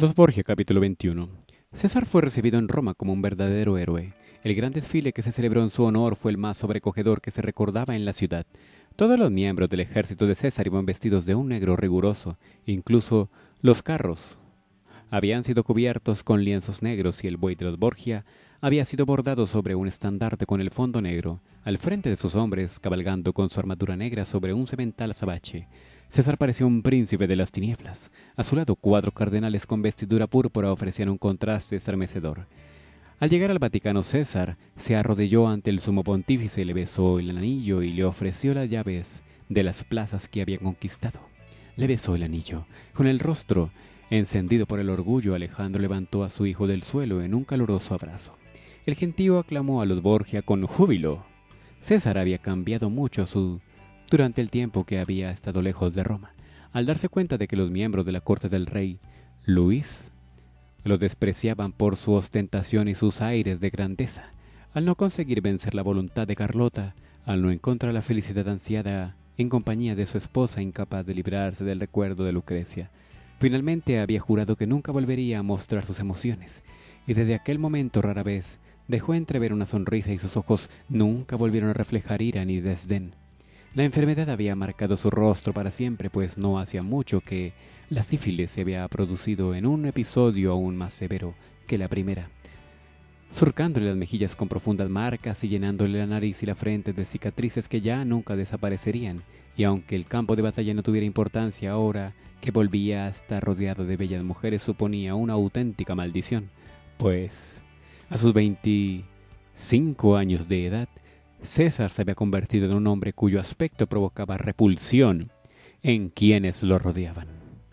Los Borgia, capítulo 21. César fue recibido en Roma como un verdadero héroe. El gran desfile que se celebró en su honor fue el más sobrecogedor que se recordaba en la ciudad. Todos los miembros del ejército de César iban vestidos de un negro riguroso, incluso los carros habían sido cubiertos con lienzos negros y el buey de los Borgia había sido bordado sobre un estandarte con el fondo negro, al frente de sus hombres, cabalgando con su armadura negra sobre un semental azabache. César parecía un príncipe de las tinieblas. A su lado, 4 cardenales con vestidura púrpura ofrecían un contraste estremecedor. Al llegar al Vaticano, César se arrodilló ante el sumo pontífice, le besó el anillo y le ofreció las llaves de las plazas que había conquistado. Le besó el anillo. Con el rostro encendido por el orgullo, Alejandro levantó a su hijo del suelo en un caluroso abrazo. El gentío aclamó a los Borgia con júbilo. César había cambiado mucho durante el tiempo que había estado lejos de Roma. Al darse cuenta de que los miembros de la corte del rey Luis lo despreciaban por su ostentación y sus aires de grandeza, al no conseguir vencer la voluntad de Carlota, al no encontrar la felicidad ansiada en compañía de su esposa incapaz de librarse del recuerdo de Lucrecia, finalmente había jurado que nunca volvería a mostrar sus emociones, y desde aquel momento rara vez dejó entrever una sonrisa y sus ojos nunca volvieron a reflejar ira ni desdén. La enfermedad había marcado su rostro para siempre, pues no hacía mucho que la sífilis se había producido en un episodio aún más severo que la primera, surcándole las mejillas con profundas marcas y llenándole la nariz y la frente de cicatrices que ya nunca desaparecerían, y aunque el campo de batalla no tuviera importancia ahora que volvía a estar rodeado de bellas mujeres, suponía una auténtica maldición, pues a sus 25 años de edad, César se había convertido en un hombre cuyo aspecto provocaba repulsión en quienes lo rodeaban.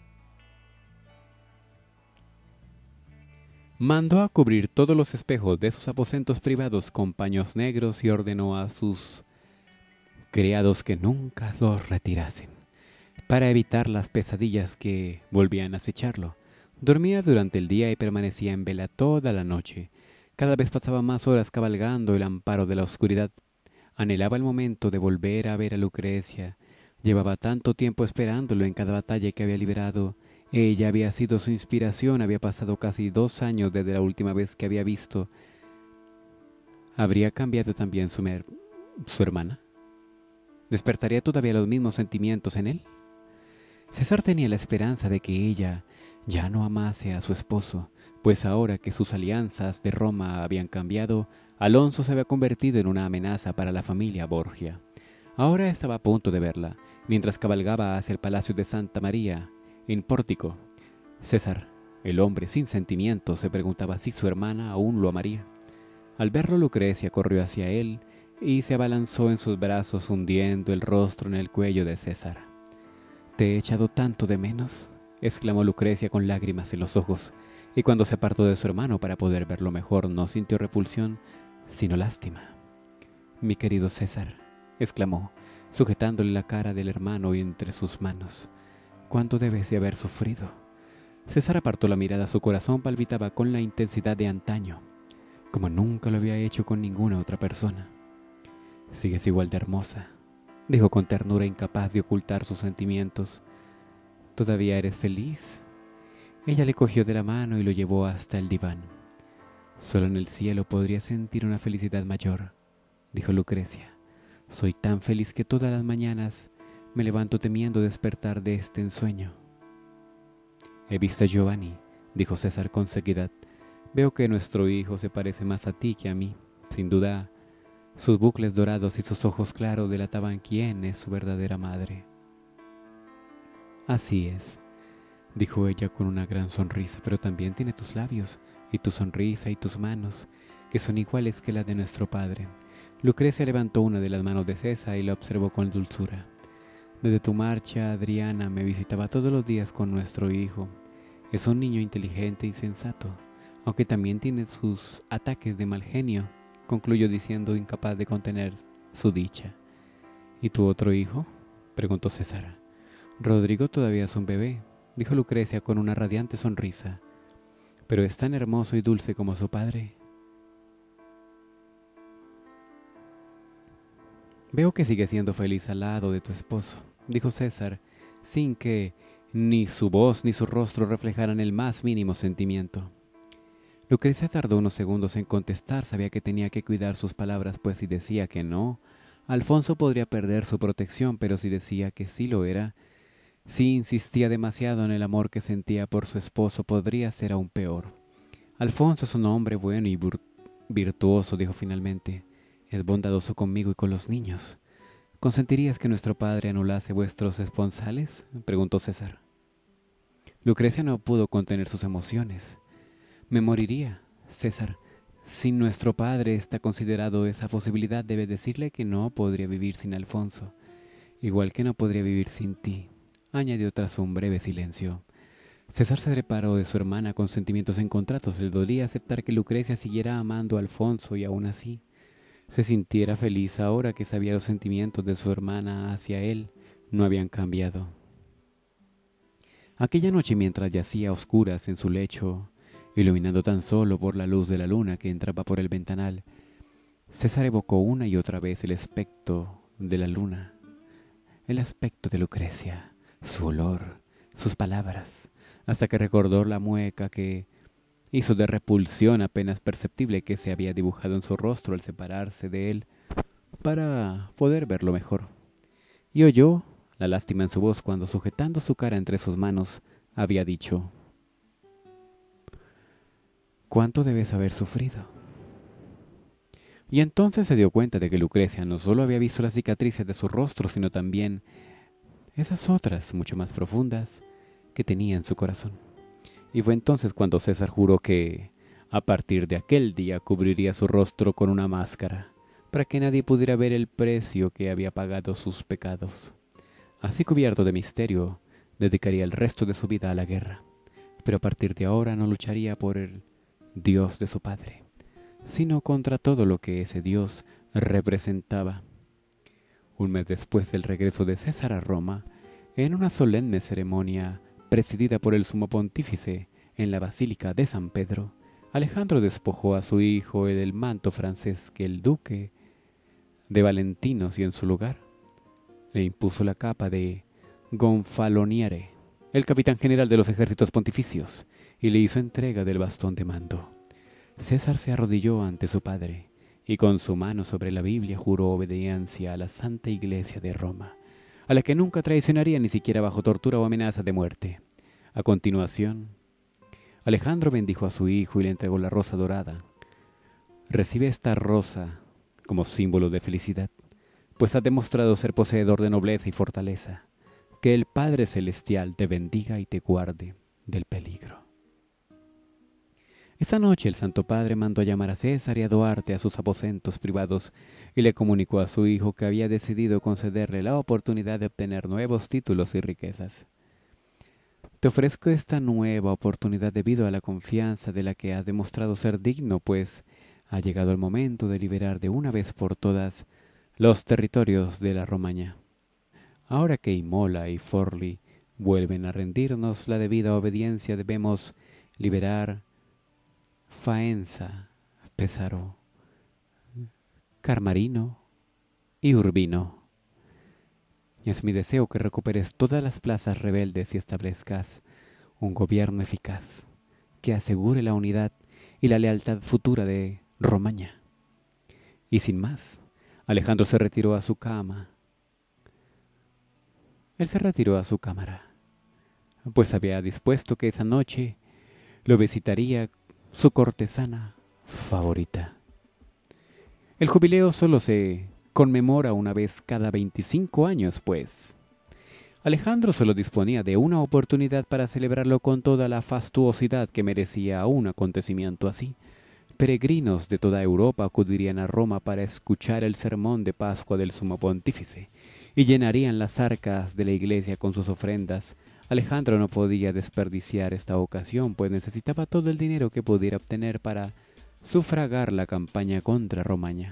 Mandó a cubrir todos los espejos de sus aposentos privados con paños negros y ordenó a sus criados que nunca los retirasen, para evitar las pesadillas que volvían a acecharlo. Dormía durante el día y permanecía en vela toda la noche. Cada vez pasaba más horas cabalgando el amparo de la oscuridad. Anhelaba el momento de volver a ver a Lucrecia. Llevaba tanto tiempo esperándolo en cada batalla que había librado. Ella había sido su inspiración. Había pasado casi 2 años desde la última vez que había visto. ¿Habría cambiado también su hermana? ¿Despertaría todavía los mismos sentimientos en él? César tenía la esperanza de que ella ya no amase a su esposo, pues ahora que sus alianzas de Roma habían cambiado, Alonso se había convertido en una amenaza para la familia Borgia. Ahora estaba a punto de verla, mientras cabalgaba hacia el palacio de Santa María, en Pórtico. César, el hombre sin sentimientos, se preguntaba si su hermana aún lo amaría. Al verlo, Lucrecia corrió hacia él y se abalanzó en sus brazos, hundiendo el rostro en el cuello de César. «¿Te he echado tanto de menos?», exclamó Lucrecia con lágrimas en los ojos, y cuando se apartó de su hermano para poder verlo mejor, no sintió repulsión, sino lástima. «Mi querido César», exclamó, sujetándole la cara del hermano entre sus manos, «¿cuánto debes de haber sufrido?». César apartó la mirada, su corazón palpitaba con la intensidad de antaño, como nunca lo había hecho con ninguna otra persona. «Sigues igual de hermosa», dijo con ternura, incapaz de ocultar sus sentimientos. «¿Todavía eres feliz?». Ella le cogió de la mano y lo llevó hasta el diván. «Solo en el cielo podría sentir una felicidad mayor», dijo Lucrecia. «Soy tan feliz que todas las mañanas me levanto temiendo despertar de este ensueño». «He visto a Giovanni», dijo César con sequedad. «Veo que nuestro hijo se parece más a ti que a mí. Sin duda, sus bucles dorados y sus ojos claros delataban quién es su verdadera madre». «Así es», dijo ella con una gran sonrisa, «pero también tiene tus labios, y tu sonrisa y tus manos, que son iguales que las de nuestro padre». Lucrecia levantó una de las manos de César y la observó con dulzura. «Desde tu marcha, Adriana me visitaba todos los días con nuestro hijo. Es un niño inteligente y sensato, aunque también tiene sus ataques de mal genio», concluyó diciendo, incapaz de contener su dicha. «¿Y tu otro hijo?», preguntó César. «Rodrigo todavía es un bebé», dijo Lucrecia con una radiante sonrisa, «pero es tan hermoso y dulce como su padre». «Veo que sigues siendo feliz al lado de tu esposo», dijo César, sin que ni su voz ni su rostro reflejaran el más mínimo sentimiento. Lucrecia tardó unos segundos en contestar. Sabía que tenía que cuidar sus palabras, pues si decía que no, Alfonso podría perder su protección, pero si decía que sí lo era, si insistía demasiado en el amor que sentía por su esposo, podría ser aún peor. Alfonso es un hombre bueno y virtuoso, dijo finalmente. Es bondadoso conmigo y con los niños. ¿Consentirías que nuestro padre anulase vuestros esponsales?, preguntó César. Lucrecia no pudo contener sus emociones. Me moriría, César. Si nuestro padre está considerado esa posibilidad, debe decirle que no podría vivir sin Alfonso, igual que no podría vivir sin ti, añadió tras un breve silencio. César se separó de su hermana con sentimientos encontrados. Le dolía aceptar que Lucrecia siguiera amando a Alfonso y aún así se sintiera feliz ahora que sabía los sentimientos de su hermana hacia él no habían cambiado. Aquella noche, mientras yacía a oscuras en su lecho, iluminado tan solo por la luz de la luna que entraba por el ventanal, César evocó una y otra vez el aspecto de la luna, el aspecto de Lucrecia, su olor, sus palabras, hasta que recordó la mueca que hizo de repulsión apenas perceptible que se había dibujado en su rostro al separarse de él para poder verlo mejor. Y oyó la lástima en su voz cuando, sujetando su cara entre sus manos, había dicho: ¿cuánto debes haber sufrido? Y entonces se dio cuenta de que Lucrecia no solo había visto las cicatrices de su rostro, sino también esas otras, mucho más profundas, que tenía en su corazón. Y fue entonces cuando César juró que, a partir de aquel día, cubriría su rostro con una máscara, para que nadie pudiera ver el precio que había pagado sus pecados. Así, cubierto de misterio, dedicaría el resto de su vida a la guerra, pero a partir de ahora no lucharía por el Dios de su padre, sino contra todo lo que ese Dios representaba. Un mes después del regreso de César a Roma, en una solemne ceremonia presidida por el sumo pontífice en la Basílica de San Pedro, Alejandro despojó a su hijo del manto francés que el duque de Valentinos, y en su lugar le impuso la capa de Gonfaloniere, el capitán general de los ejércitos pontificios, y le hizo entrega del bastón de mando. César se arrodilló ante su padre y con su mano sobre la Biblia juró obediencia a la Santa Iglesia de Roma, a la que nunca traicionaría ni siquiera bajo tortura o amenaza de muerte. A continuación, Alejandro bendijo a su hijo y le entregó la rosa dorada. Recibe esta rosa como símbolo de felicidad, pues has demostrado ser poseedor de nobleza y fortaleza. Que el Padre Celestial te bendiga y te guarde del peligro. Esta noche el Santo Padre mandó a llamar a César y a Duarte a sus aposentos privados y le comunicó a su hijo que había decidido concederle la oportunidad de obtener nuevos títulos y riquezas. Te ofrezco esta nueva oportunidad debido a la confianza de la que has demostrado ser digno, pues ha llegado el momento de liberar de una vez por todas los territorios de la Romaña. Ahora que Imola y Forli vuelven a rendirnos la debida obediencia, debemos liberar Faenza, Pesaro, Carmarino y Urbino. Es mi deseo que recuperes todas las plazas rebeldes y establezcas un gobierno eficaz que asegure la unidad y la lealtad futura de Romaña. Y sin más, Alejandro se retiró a su cama. Él se retiró a su cámara, pues había dispuesto que esa noche lo visitaría su cortesana favorita. El jubileo solo se conmemora una vez cada 25 años, pues. Alejandro solo disponía de una oportunidad para celebrarlo con toda la fastuosidad que merecía un acontecimiento así. Peregrinos de toda Europa acudirían a Roma para escuchar el sermón de Pascua del Sumo Pontífice y llenarían las arcas de la iglesia con sus ofrendas. Alejandro no podía desperdiciar esta ocasión, pues necesitaba todo el dinero que pudiera obtener para sufragar la campaña contra Romaña.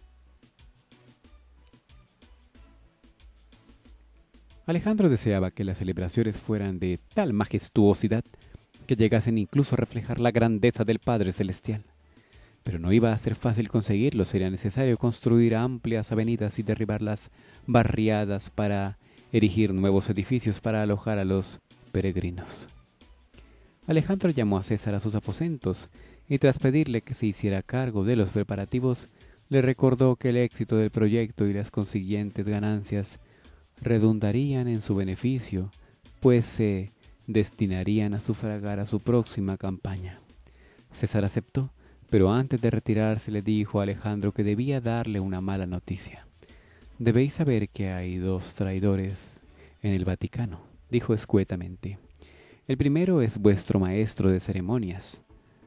Alejandro deseaba que las celebraciones fueran de tal majestuosidad que llegasen incluso a reflejar la grandeza del Padre Celestial. Pero no iba a ser fácil conseguirlo. Sería necesario construir amplias avenidas y derribar las barriadas para erigir nuevos edificios para alojar a los peregrinos. Alejandro llamó a César a sus aposentos y tras pedirle que se hiciera cargo de los preparativos, le recordó que el éxito del proyecto y las consiguientes ganancias redundarían en su beneficio, pues se destinarían a sufragar a su próxima campaña. César aceptó, pero antes de retirarse le dijo a Alejandro que debía darle una mala noticia. «Debéis saber que hay 2 traidores en el Vaticano», dijo escuetamente. «El primero es vuestro maestro de ceremonias,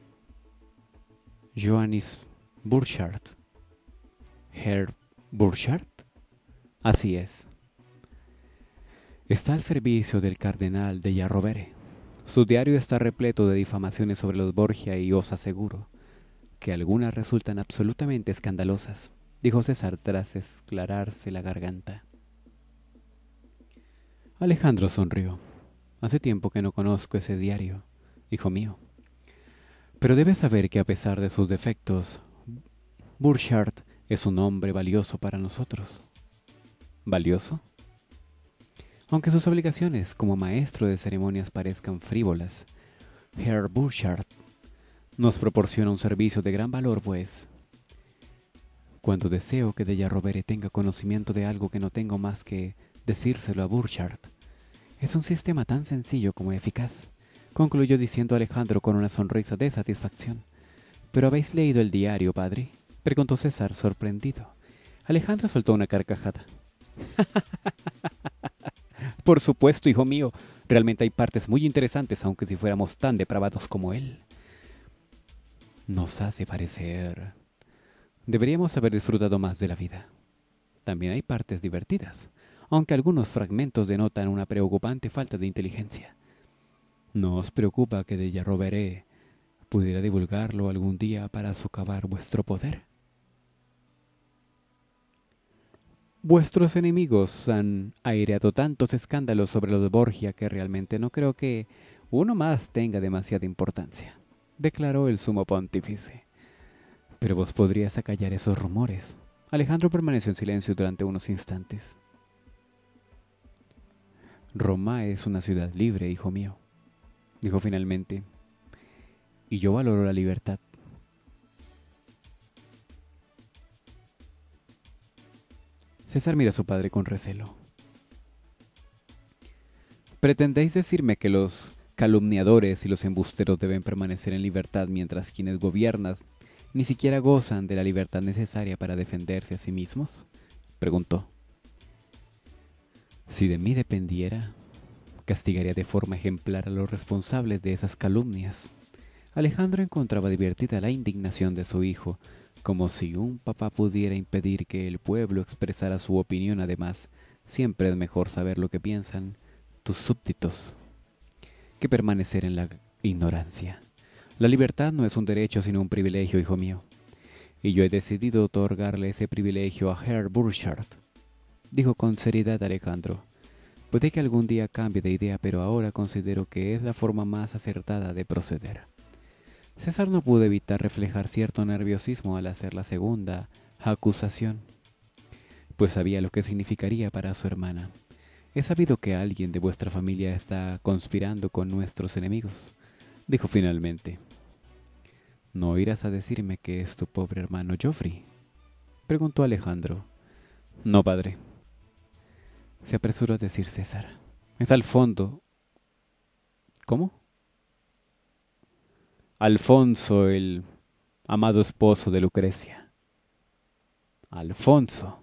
Johannes Burchard». «¿Herr Burchard?» «Así es. Está al servicio del cardenal Della Rovere. Su diario está repleto de difamaciones sobre los Borgia y os aseguro que algunas resultan absolutamente escandalosas», dijo César tras esclararse la garganta. Alejandro sonrió. «Hace tiempo que no conozco ese diario, hijo mío. Pero debes saber que a pesar de sus defectos, Burchard es un hombre valioso para nosotros». «¿Valioso?» Aunque sus obligaciones como maestro de ceremonias parezcan frívolas, Herr Burchard nos proporciona un servicio de gran valor, pues cuando deseo que Della Rovere tenga conocimiento de algo que no tengo más que decírselo a Burchard. Es un sistema tan sencillo como eficaz, concluyó diciendo Alejandro con una sonrisa de satisfacción. ¿Pero habéis leído el diario, padre?, preguntó César sorprendido. Alejandro soltó una carcajada. «Por supuesto, hijo mío. Realmente hay partes muy interesantes, aunque si fuéramos tan depravados como él. Nos hace parecer. Deberíamos haber disfrutado más de la vida. También hay partes divertidas, aunque algunos fragmentos denotan una preocupante falta de inteligencia. ¿No os preocupa que Della Rovere pudiera divulgarlo algún día para socavar vuestro poder? Vuestros enemigos han aireado tantos escándalos sobre los Borgia que realmente no creo que uno más tenga demasiada importancia», declaró el sumo pontífice. «Pero vos podrías acallar esos rumores». Alejandro permaneció en silencio durante unos instantes. «Roma es una ciudad libre, hijo mío», dijo finalmente, «y yo valoro la libertad. César miró a su padre con recelo. «¿Pretendéis decirme que los calumniadores y los embusteros deben permanecer en libertad mientras quienes gobiernan ni siquiera gozan de la libertad necesaria para defenderse a sí mismos?», preguntó. «Si de mí dependiera, castigaría de forma ejemplar a los responsables de esas calumnias». Alejandro encontraba divertida la indignación de su hijo, como si un papá pudiera impedir que el pueblo expresara su opinión. Además, siempre es mejor saber lo que piensan tus súbditos que permanecer en la ignorancia. La libertad no es un derecho sino un privilegio, hijo mío, y yo he decidido otorgarle ese privilegio a Herr Burchard, dijo con seriedad Alejandro. Puede que algún día cambie de idea, pero ahora considero que es la forma más acertada de proceder. César no pudo evitar reflejar cierto nerviosismo al hacer la segunda acusación, pues sabía lo que significaría para su hermana. «He sabido que alguien de vuestra familia está conspirando con nuestros enemigos», dijo finalmente. «¿No irás a decirme que es tu pobre hermano Geoffrey?», preguntó Alejandro. «No, padre», se apresuró a decir César. «Es al fondo». «¿Cómo?» «Alfonso, el amado esposo de Lucrecia». «Alfonso».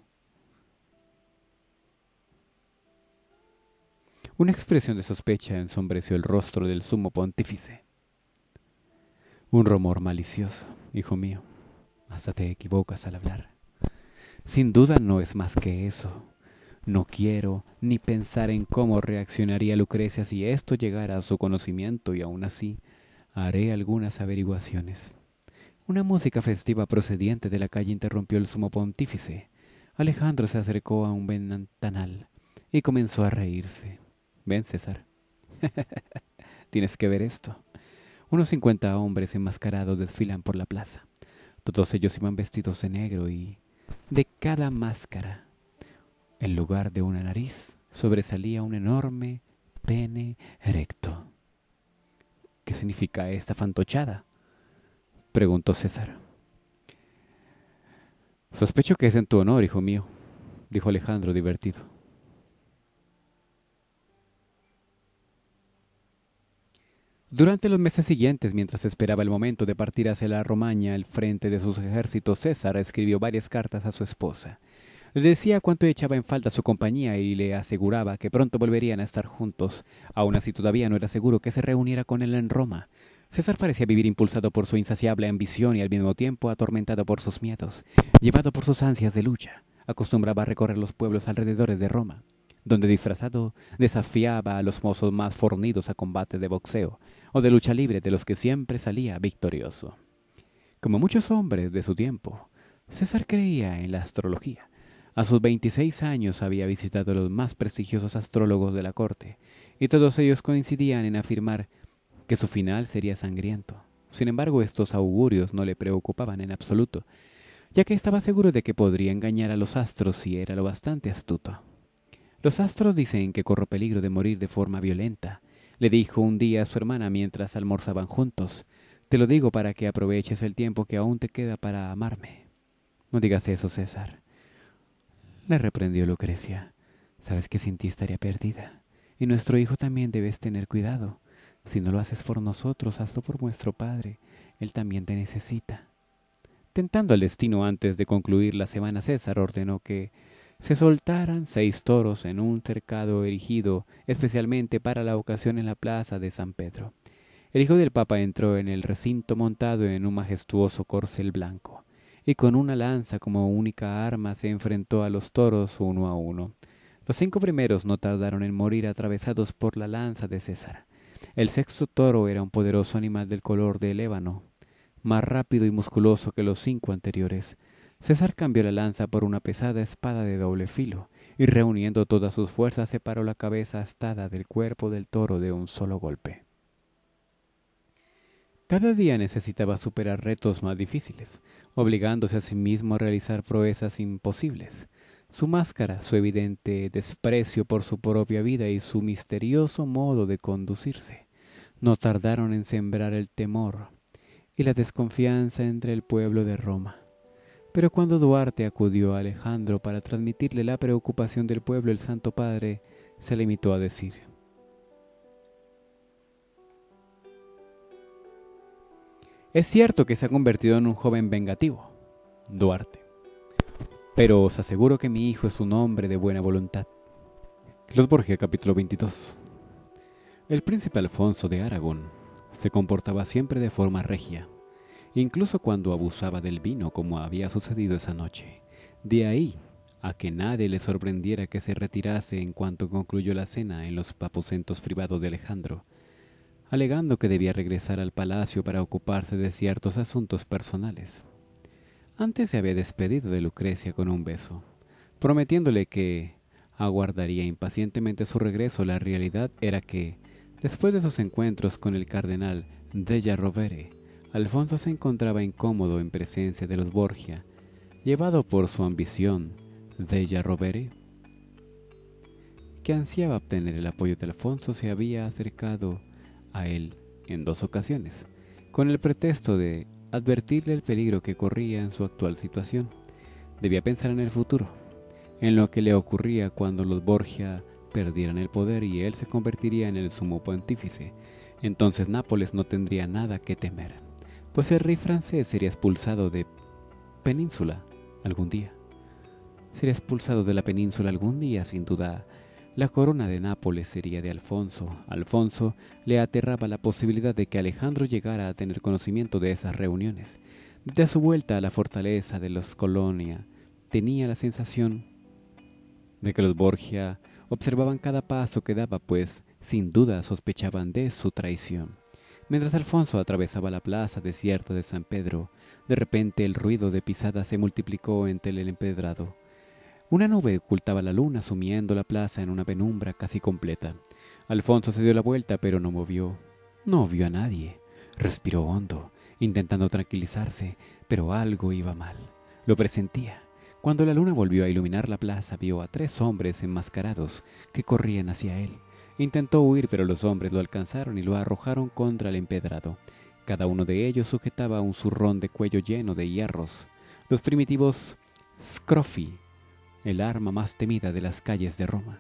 Una expresión de sospecha ensombreció el rostro del sumo pontífice. «Un rumor malicioso, hijo mío. Hasta te equivocas al hablar. Sin duda no es más que eso. No quiero ni pensar en cómo reaccionaría Lucrecia si esto llegara a su conocimiento, y aún así haré algunas averiguaciones». Una música festiva procediente de la calle interrumpió el sumo pontífice. Alejandro se acercó a un ventanal y comenzó a reírse. «Ven, César. Tienes que ver esto». Unos 50 hombres enmascarados desfilan por la plaza. Todos ellos iban vestidos de negro y de cada máscara, en lugar de una nariz, sobresalía un enorme pene erecto. —¿Qué significa esta fantochada? —preguntó César. —Sospecho que es en tu honor, hijo mío —dijo Alejandro, divertido. Durante los meses siguientes, mientras esperaba el momento de partir hacia la Romaña al frente de sus ejércitos, César escribió varias cartas a su esposa. Le decía cuánto echaba en falta su compañía y le aseguraba que pronto volverían a estar juntos. Aún así todavía no era seguro que se reuniera con él en Roma. César parecía vivir impulsado por su insaciable ambición y al mismo tiempo atormentado por sus miedos, llevado por sus ansias de lucha. Acostumbraba a recorrer los pueblos alrededores de Roma, donde disfrazado desafiaba a los mozos más fornidos a combates de boxeo o de lucha libre de los que siempre salía victorioso. Como muchos hombres de su tiempo, César creía en la astrología. A sus 26 años había visitado a los más prestigiosos astrólogos de la corte, y todos ellos coincidían en afirmar que su final sería sangriento. Sin embargo, estos augurios no le preocupaban en absoluto, ya que estaba seguro de que podría engañar a los astros si era lo bastante astuto. Los astros dicen que corro peligro de morir de forma violenta, le dijo un día a su hermana mientras almorzaban juntos. Te lo digo para que aproveches el tiempo que aún te queda para amarme. No digas eso, César, le reprendió Lucrecia. Sabes que sin ti estaría perdida, y nuestro hijo también debes tener cuidado. Si no lo haces por nosotros, hazlo por nuestro padre. Él también te necesita. Tentando al destino antes de concluir la semana, César ordenó que se soltaran 6 toros en un cercado erigido especialmente para la ocasión en la plaza de San Pedro. El hijo del Papa entró en el recinto montado en un majestuoso corcel blanco, y con una lanza como única arma se enfrentó a los toros uno a uno. Los 5 primeros no tardaron en morir atravesados por la lanza de César. El 6º toro era un poderoso animal del color del ébano, más rápido y musculoso que los 5 anteriores. César cambió la lanza por una pesada espada de doble filo, y reuniendo todas sus fuerzas separó la cabeza astada del cuerpo del toro de un solo golpe. Cada día necesitaba superar retos más difíciles, obligándose a sí mismo a realizar proezas imposibles. Su máscara, su evidente desprecio por su propia vida y su misterioso modo de conducirse no tardaron en sembrar el temor y la desconfianza entre el pueblo de Roma. Pero cuando Duarte acudió a Alejandro para transmitirle la preocupación del pueblo, el Santo Padre se limitó a decir: es cierto que se ha convertido en un joven vengativo, Duarte, pero os aseguro que mi hijo es un hombre de buena voluntad. Los Borgia, capítulo 22. El príncipe Alfonso de Aragón se comportaba siempre de forma regia, incluso cuando abusaba del vino, como había sucedido esa noche. De ahí a que nadie le sorprendiera que se retirase en cuanto concluyó la cena en los aposentos privados de Alejandro, alegando que debía regresar al palacio para ocuparse de ciertos asuntos personales. Antes se había despedido de Lucrecia con un beso, prometiéndole que aguardaría impacientemente su regreso. La realidad era que, después de sus encuentros con el cardenal Della Rovere, Alfonso se encontraba incómodo en presencia de los Borgia. Llevado por su ambición, Della Rovere, que ansiaba obtener el apoyo de Alfonso, se había acercado a él en 2 ocasiones, con el pretexto de advertirle el peligro que corría en su actual situación. Debía pensar en el futuro, en lo que le ocurría cuando los Borgia perdieran el poder y él se convertiría en el sumo pontífice. Entonces Nápoles no tendría nada que temer, pues el rey francés sería expulsado de península algún día. Sería expulsado de la península algún día, sin duda. La corona de Nápoles sería de Alfonso. Alfonso le aterraba la posibilidad de que Alejandro llegara a tener conocimiento de esas reuniones. Desde su vuelta a la fortaleza de los Colonia, tenía la sensación de que los Borgia observaban cada paso que daba, pues sin duda sospechaban de su traición. Mientras Alfonso atravesaba la plaza desierta de San Pedro, de repente el ruido de pisadas se multiplicó entre el empedrado. Una nube ocultaba la luna, sumiendo la plaza en una penumbra casi completa. Alfonso se dio la vuelta, pero no vio a nadie. Respiró hondo, intentando tranquilizarse, pero algo iba mal. Lo presentía. Cuando la luna volvió a iluminar la plaza, vio a 3 hombres enmascarados que corrían hacia él. Intentó huir, pero los hombres lo alcanzaron y lo arrojaron contra el empedrado. Cada uno de ellos sujetaba un zurrón de cuello lleno de hierros, los primitivos scrofi, el arma más temida de las calles de Roma.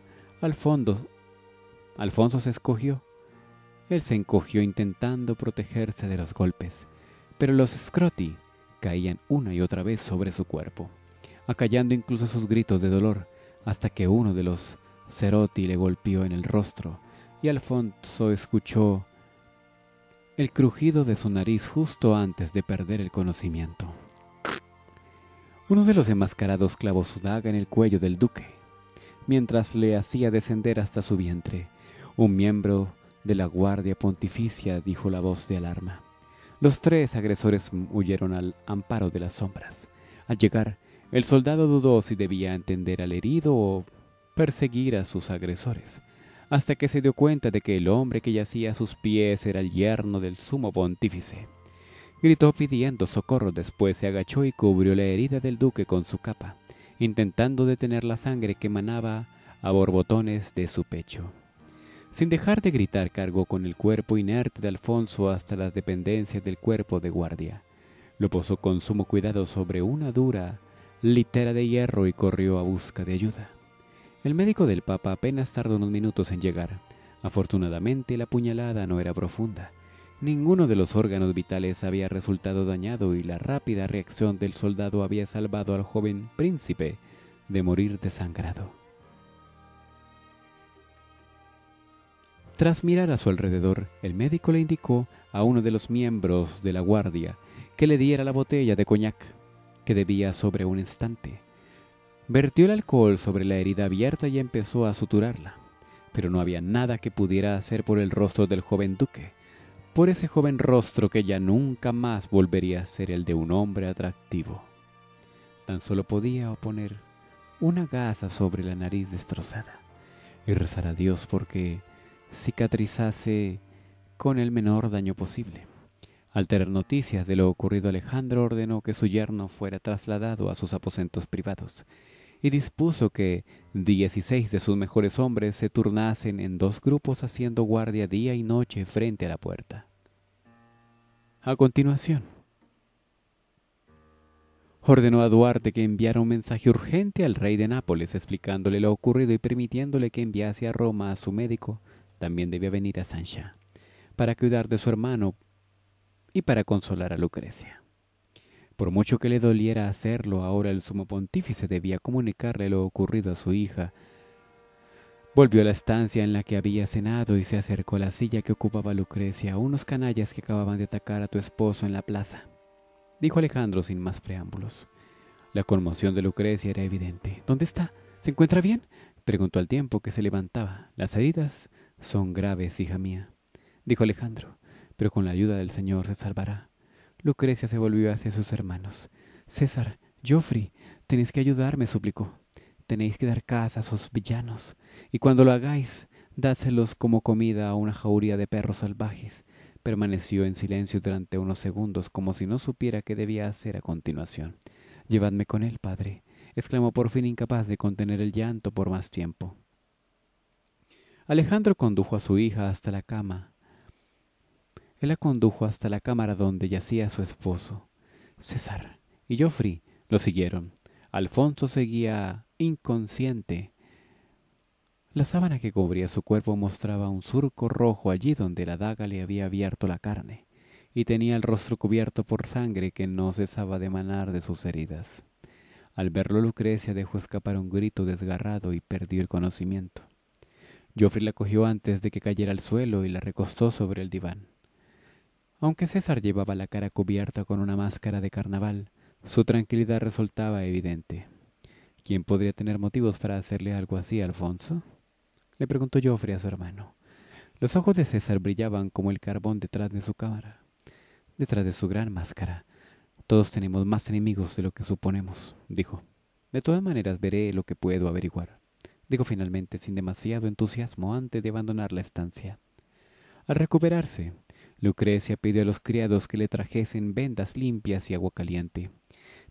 Alfonso se escogió. Él se encogió intentando protegerse de los golpes, pero los scroti caían una y otra vez sobre su cuerpo, acallando incluso sus gritos de dolor, hasta que uno de los cerotti le golpeó en el rostro, y Alfonso escuchó el crujido de su nariz justo antes de perder el conocimiento. Uno de los enmascarados clavó su daga en el cuello del duque, mientras le hacía descender hasta su vientre. Un miembro de la guardia pontificia, dijo la voz de alarma. Los tres agresores huyeron al amparo de las sombras. Al llegar, el soldado dudó si debía atender al herido o perseguir a sus agresores, hasta que se dio cuenta de que el hombre que yacía a sus pies era el yerno del sumo pontífice. Gritó pidiendo socorro, después se agachó y cubrió la herida del duque con su capa, intentando detener la sangre que emanaba a borbotones de su pecho. Sin dejar de gritar, cargó con el cuerpo inerte de Alfonso hasta las dependencias del cuerpo de guardia. Lo posó con sumo cuidado sobre una dura litera de hierro y corrió a busca de ayuda. El médico del Papa apenas tardó unos minutos en llegar. Afortunadamente, la puñalada no era profunda. Ninguno de los órganos vitales había resultado dañado y la rápida reacción del soldado había salvado al joven príncipe de morir desangrado. Tras mirar a su alrededor, el médico le indicó a uno de los miembros de la guardia que le diera la botella de coñac, que debía sobre un estante. Vertió el alcohol sobre la herida abierta y empezó a suturarla, pero no había nada que pudiera hacer por el rostro del joven duque, por ese joven rostro que ya nunca más volvería a ser el de un hombre atractivo. Tan solo podía poner una gasa sobre la nariz destrozada y rezar a Dios porque cicatrizase con el menor daño posible. Al tener noticias de lo ocurrido, Alejandro ordenó que su yerno fuera trasladado a sus aposentos privados y dispuso que 16 de sus mejores hombres se turnasen en 2 grupos haciendo guardia día y noche frente a la puerta. A continuación, ordenó a Duarte que enviara un mensaje urgente al rey de Nápoles explicándole lo ocurrido y permitiéndole que enviase a Roma a su médico. También debía venir a Sancha para cuidar de su hermano y para consolar a Lucrecia. Por mucho que le doliera hacerlo, ahora el sumo pontífice debía comunicarle lo ocurrido a su hija. Volvió a la estancia en la que había cenado y se acercó a la silla que ocupaba Lucrecia. Unos canallas que acababan de atacar a tu esposo en la plaza, dijo Alejandro sin más preámbulos. La conmoción de Lucrecia era evidente. ¿Dónde está? ¿Se encuentra bien?, preguntó al tiempo que se levantaba. Las heridas son graves, hija mía, dijo Alejandro, pero con la ayuda del Señor se salvará. Lucrecia se volvió hacia sus hermanos. César, Geoffrey, tenéis que ayudarme, suplicó. Tenéis que dar caza a esos villanos, y cuando lo hagáis, dádselos como comida a una jauría de perros salvajes. Permaneció en silencio durante unos segundos, como si no supiera qué debía hacer a continuación. Llevadme con él, padre, exclamó por fin, incapaz de contener el llanto por más tiempo. Alejandro condujo a su hija hasta la cama. Él la condujo hasta la cámara donde yacía su esposo. César y Geoffrey lo siguieron. Alfonso seguía inconsciente. La sábana que cubría su cuerpo mostraba un surco rojo allí donde la daga le había abierto la carne, y tenía el rostro cubierto por sangre que no cesaba de manar de sus heridas. Al verlo, Lucrecia dejó escapar un grito desgarrado y perdió el conocimiento. Geoffrey la cogió antes de que cayera al suelo y la recostó sobre el diván. Aunque César llevaba la cara cubierta con una máscara de carnaval, su tranquilidad resultaba evidente. ¿Quién podría tener motivos para hacerle algo así a Alfonso?, le preguntó Geoffrey a su hermano. Los ojos de César brillaban como el carbón detrás de su cámara, detrás de su gran máscara. Todos tenemos más enemigos de lo que suponemos, dijo. De todas maneras veré lo que puedo averiguar, dijo finalmente sin demasiado entusiasmo antes de abandonar la estancia. Al recuperarse, Lucrecia pidió a los criados que le trajesen vendas limpias y agua caliente.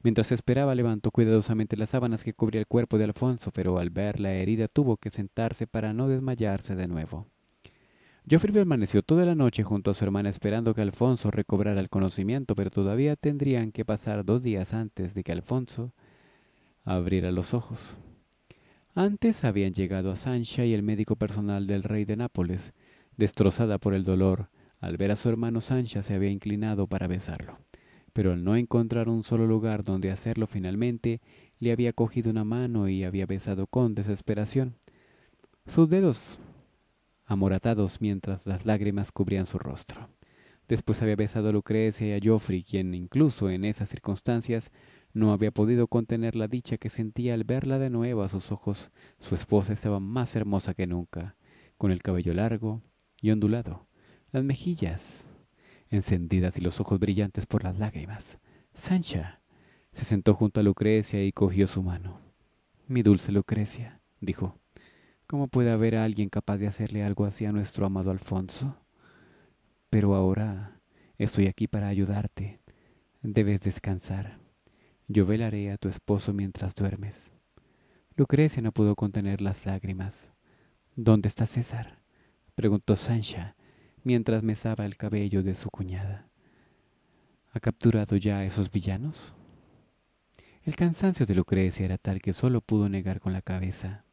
Mientras esperaba, levantó cuidadosamente las sábanas que cubría el cuerpo de Alfonso, pero al ver la herida tuvo que sentarse para no desmayarse de nuevo. Geoffrey permaneció toda la noche junto a su hermana esperando que Alfonso recobrara el conocimiento, pero todavía tendrían que pasar 2 días antes de que Alfonso abriera los ojos. Antes habían llegado a Sancha y el médico personal del rey de Nápoles. Destrozada por el dolor, al ver a su hermano Sancha se había inclinado para besarlo, pero al no encontrar un solo lugar donde hacerlo finalmente, le había cogido una mano y había besado con desesperación. Sus dedos amoratados mientras las lágrimas cubrían su rostro. Después había besado a Lucrecia y a Geoffrey, quien incluso en esas circunstancias no había podido contener la dicha que sentía al verla de nuevo a sus ojos. Su esposa estaba más hermosa que nunca, con el cabello largo y ondulado, las mejillas encendidas y los ojos brillantes por las lágrimas. Sancha se sentó junto a Lucrecia y cogió su mano. «Mi dulce Lucrecia», dijo, «¿cómo puede haber alguien capaz de hacerle algo así a nuestro amado Alfonso? Pero ahora estoy aquí para ayudarte. Debes descansar. Yo velaré a tu esposo mientras duermes». Lucrecia no pudo contener las lágrimas. «¿Dónde está César?», preguntó Sancha, mientras mesaba el cabello de su cuñada. «¿Ha capturado ya a esos villanos?». El cansancio de Lucrecia era tal que solo pudo negar con la cabeza.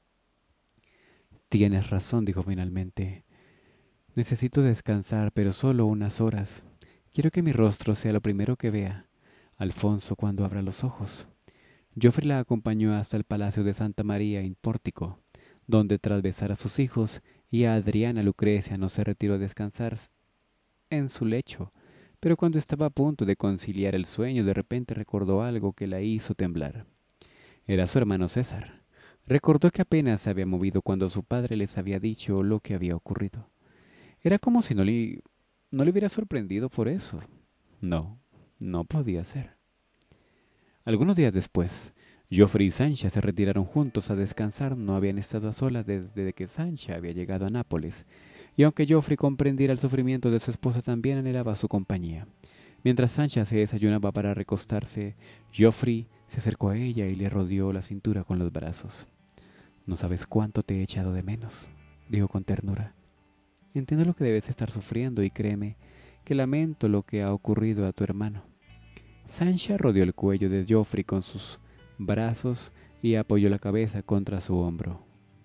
«Tienes razón», dijo finalmente. «Necesito descansar, pero solo unas horas. Quiero que mi rostro sea lo primero que vea Alfonso cuando abra los ojos». Geoffrey la acompañó hasta el palacio de Santa María in Pórtico, donde tras besar a sus hijos y a Adriana, Lucrecia no se retiró a descansar en su lecho, pero cuando estaba a punto de conciliar el sueño, de repente recordó algo que la hizo temblar. Era su hermano César. Recordó que apenas se había movido cuando su padre les había dicho lo que había ocurrido. Era como si no le hubiera sorprendido por eso. No, no podía ser. Algunos días después, Geoffrey y Sancha se retiraron juntos a descansar. No habían estado a solas desde que Sancha había llegado a Nápoles, y aunque Geoffrey comprendiera el sufrimiento de su esposa, también anhelaba su compañía. Mientras Sancha se desayunaba para recostarse, Geoffrey se acercó a ella y le rodeó la cintura con los brazos. «No sabes cuánto te he echado de menos», dijo con ternura. «Entiendo lo que debes estar sufriendo y créeme que lamento lo que ha ocurrido a tu hermano». Sancha rodeó el cuello de Geoffrey con sus brazos y apoyó la cabeza contra su hombro.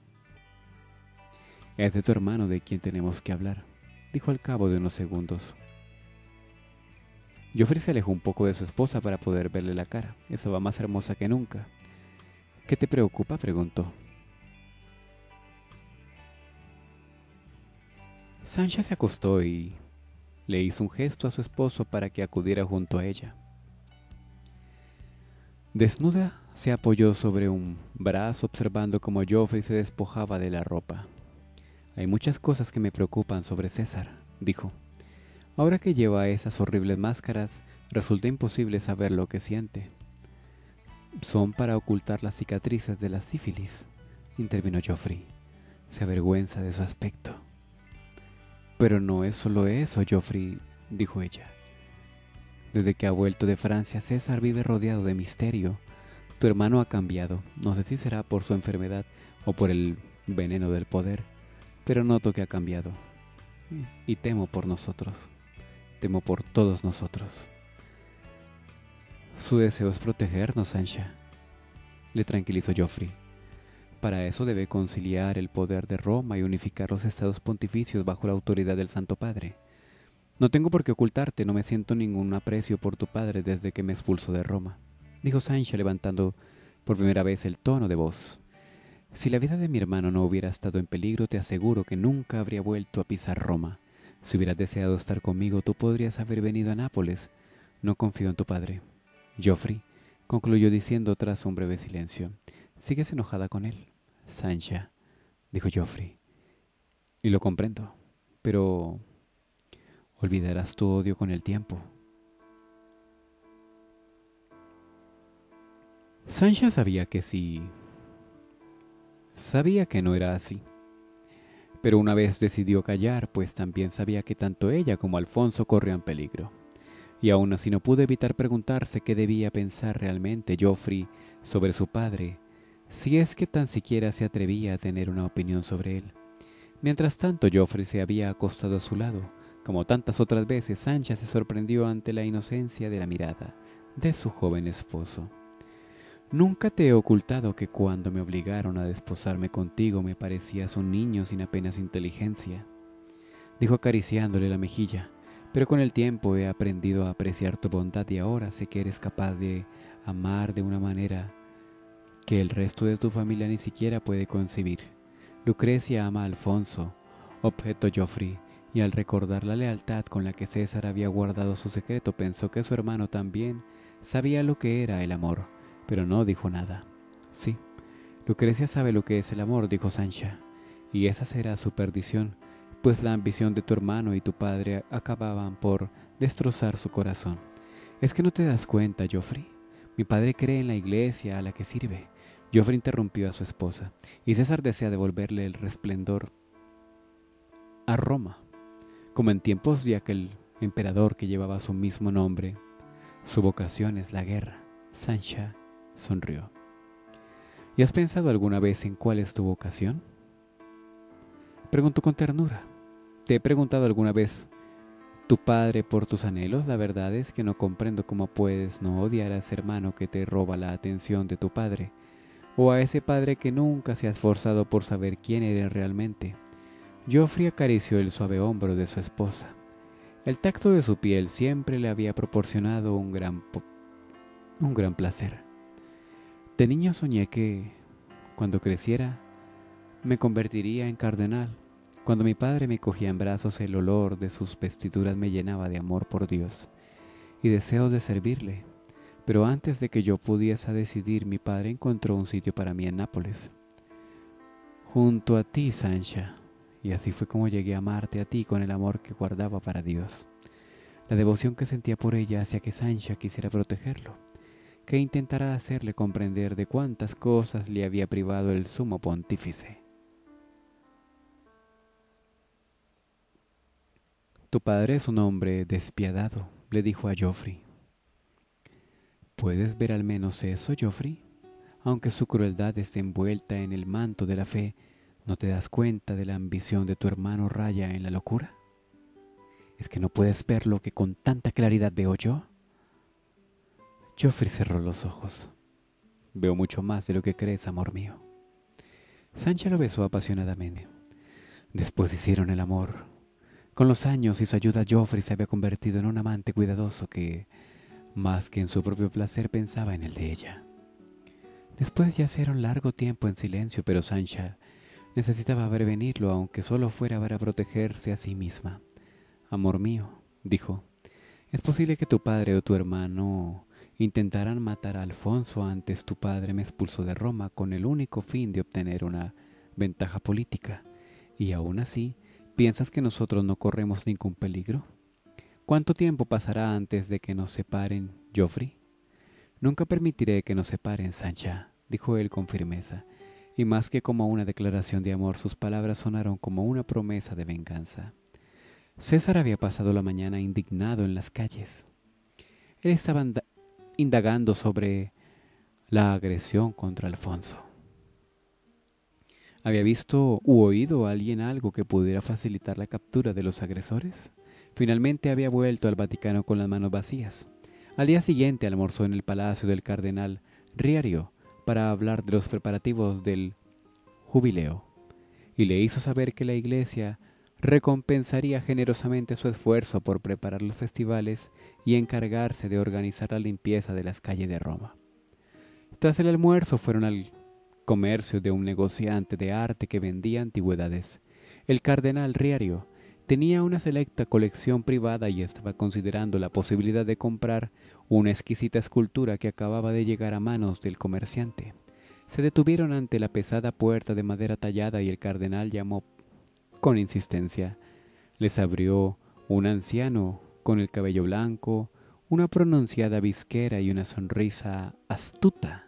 «Es de tu hermano de quien tenemos que hablar», dijo al cabo de unos segundos. Geoffrey se alejó un poco de su esposa para poder verle la cara. Estaba más hermosa que nunca. «¿Qué te preocupa?», preguntó. Sancha se acostó y le hizo un gesto a su esposo para que acudiera junto a ella. Desnuda, se apoyó sobre un brazo observando cómo Geoffrey se despojaba de la ropa. «Hay muchas cosas que me preocupan sobre César», dijo. «Ahora que lleva esas horribles máscaras, resulta imposible saber lo que siente». «Son para ocultar las cicatrices de la sífilis», intervino Geoffrey. «Se avergüenza de su aspecto». «Pero no es solo eso, Geoffrey», dijo ella. «Desde que ha vuelto de Francia, César vive rodeado de misterio. Tu hermano ha cambiado. No sé si será por su enfermedad o por el veneno del poder, pero noto que ha cambiado. Y temo por nosotros. Temo por todos nosotros». «Su deseo es protegernos, Sancha», le tranquilizó Geoffrey. «Para eso debe conciliar el poder de Roma y unificar los estados pontificios bajo la autoridad del Santo Padre. No tengo por qué ocultarte, no me siento ningún aprecio por tu padre desde que me expulsó de Roma», dijo Sancha levantando por primera vez el tono de voz. «Si la vida de mi hermano no hubiera estado en peligro, te aseguro que nunca habría vuelto a pisar Roma. Si hubieras deseado estar conmigo, tú podrías haber venido a Nápoles. No confío en tu padre». «Geoffrey», concluyó diciendo tras un breve silencio, «¿sigues enojada con él?» «Sancha», dijo Geoffrey, «y lo comprendo, pero olvidarás tu odio con el tiempo». Sancha sabía que sí. Sabía que no era así. Pero una vez decidió callar, pues también sabía que tanto ella como Alfonso corrían peligro. y aún así no pudo evitar preguntarse qué debía pensar realmente Joffrey sobre su padre, si es que tan siquiera se atrevía a tener una opinión sobre él. Mientras tanto, Joffrey se había acostado a su lado. Como tantas otras veces, Sancha se sorprendió ante la inocencia de la mirada de su joven esposo. «Nunca te he ocultado que cuando me obligaron a desposarme contigo me parecías un niño sin apenas inteligencia», dijo acariciándole la mejilla. «Pero con el tiempo he aprendido a apreciar tu bondad y ahora sé que eres capaz de amar de una manera que el resto de tu familia ni siquiera puede concebir. Lucrecia ama a Alfonso», objetó Joffrey, y al recordar la lealtad con la que César había guardado su secreto pensó que su hermano también sabía lo que era el amor, pero no dijo nada. «Sí, Lucrecia sabe lo que es el amor», dijo Sancha, «y esa será su perdición, pues la ambición de tu hermano y tu padre acababan por destrozar su corazón. ¿Es que no te das cuenta, Joffrey? Mi padre cree en la iglesia a la que sirve». Joffrey interrumpió a su esposa, «y César desea devolverle el resplendor a Roma, como en tiempos de aquel emperador que llevaba su mismo nombre. Su vocación es la guerra». Sancha sonrió. «¿Y has pensado alguna vez en cuál es tu vocación?», preguntó con ternura. «¿Te he preguntado alguna vez tu padre por tus anhelos? La verdad es que no comprendo cómo puedes no odiar a ese hermano que te roba la atención de tu padre, o a ese padre que nunca se ha esforzado por saber quién eres realmente». Joffrey acarició el suave hombro de su esposa. El tacto de su piel siempre le había proporcionado un gran placer. «De niño soñé que, cuando creciera, me convertiría en cardenal. Cuando mi padre me cogía en brazos, el olor de sus vestiduras me llenaba de amor por Dios y deseos de servirle. Pero antes de que yo pudiese decidir, mi padre encontró un sitio para mí en Nápoles, junto a ti, Sancha, y así fue como llegué a amarte a ti con el amor que guardaba para Dios. La devoción que sentía por ella hacía que Sancha quisiera protegerlo, que intentara hacerle comprender de cuántas cosas le había privado el sumo pontífice. «Tu padre es un hombre despiadado», le dijo a Joffrey. «¿Puedes ver al menos eso, Joffrey? Aunque su crueldad esté envuelta en el manto de la fe, ¿no te das cuenta de la ambición de tu hermano raya en la locura? ¿Es que no puedes ver lo que con tanta claridad veo yo?». Joffrey cerró los ojos. «Veo mucho más de lo que crees, amor mío». Sancha lo besó apasionadamente. Después hicieron el amor. Con los años y su ayuda, Joffrey se había convertido en un amante cuidadoso que, más que en su propio placer, pensaba en el de ella. Después yacieron largo tiempo en silencio, pero Sancha necesitaba prevenirlo, aunque solo fuera para protegerse a sí misma. «Amor mío», dijo, «es posible que tu padre o tu hermano intentaran matar a Alfonso antes. Tu padre me expulsó de Roma con el único fin de obtener una ventaja política, y aún así, ¿piensas que nosotros no corremos ningún peligro? ¿Cuánto tiempo pasará antes de que nos separen, Joffrey?». «Nunca permitiré que nos separen, Sancha», dijo él con firmeza, y más que como una declaración de amor, sus palabras sonaron como una promesa de venganza. César había pasado la mañana indignado en las calles. Él estaba indagando sobre la agresión contra Alfonso. ¿Había visto u oído a alguien algo que pudiera facilitar la captura de los agresores? Finalmente había vuelto al Vaticano con las manos vacías. Al día siguiente almorzó en el palacio del cardenal Riario para hablar de los preparativos del jubileo, y le hizo saber que la iglesia recompensaría generosamente su esfuerzo por preparar los festivales y encargarse de organizar la limpieza de las calles de Roma. Tras el almuerzo fueron al comercio de un negociante de arte que vendía antigüedades. El cardenal Riario tenía una selecta colección privada y estaba considerando la posibilidad de comprar una exquisita escultura que acababa de llegar a manos del comerciante. Se detuvieron ante la pesada puerta de madera tallada y el cardenal llamó con insistencia. Les abrió un anciano con el cabello blanco, una pronunciada visquera y una sonrisa astuta.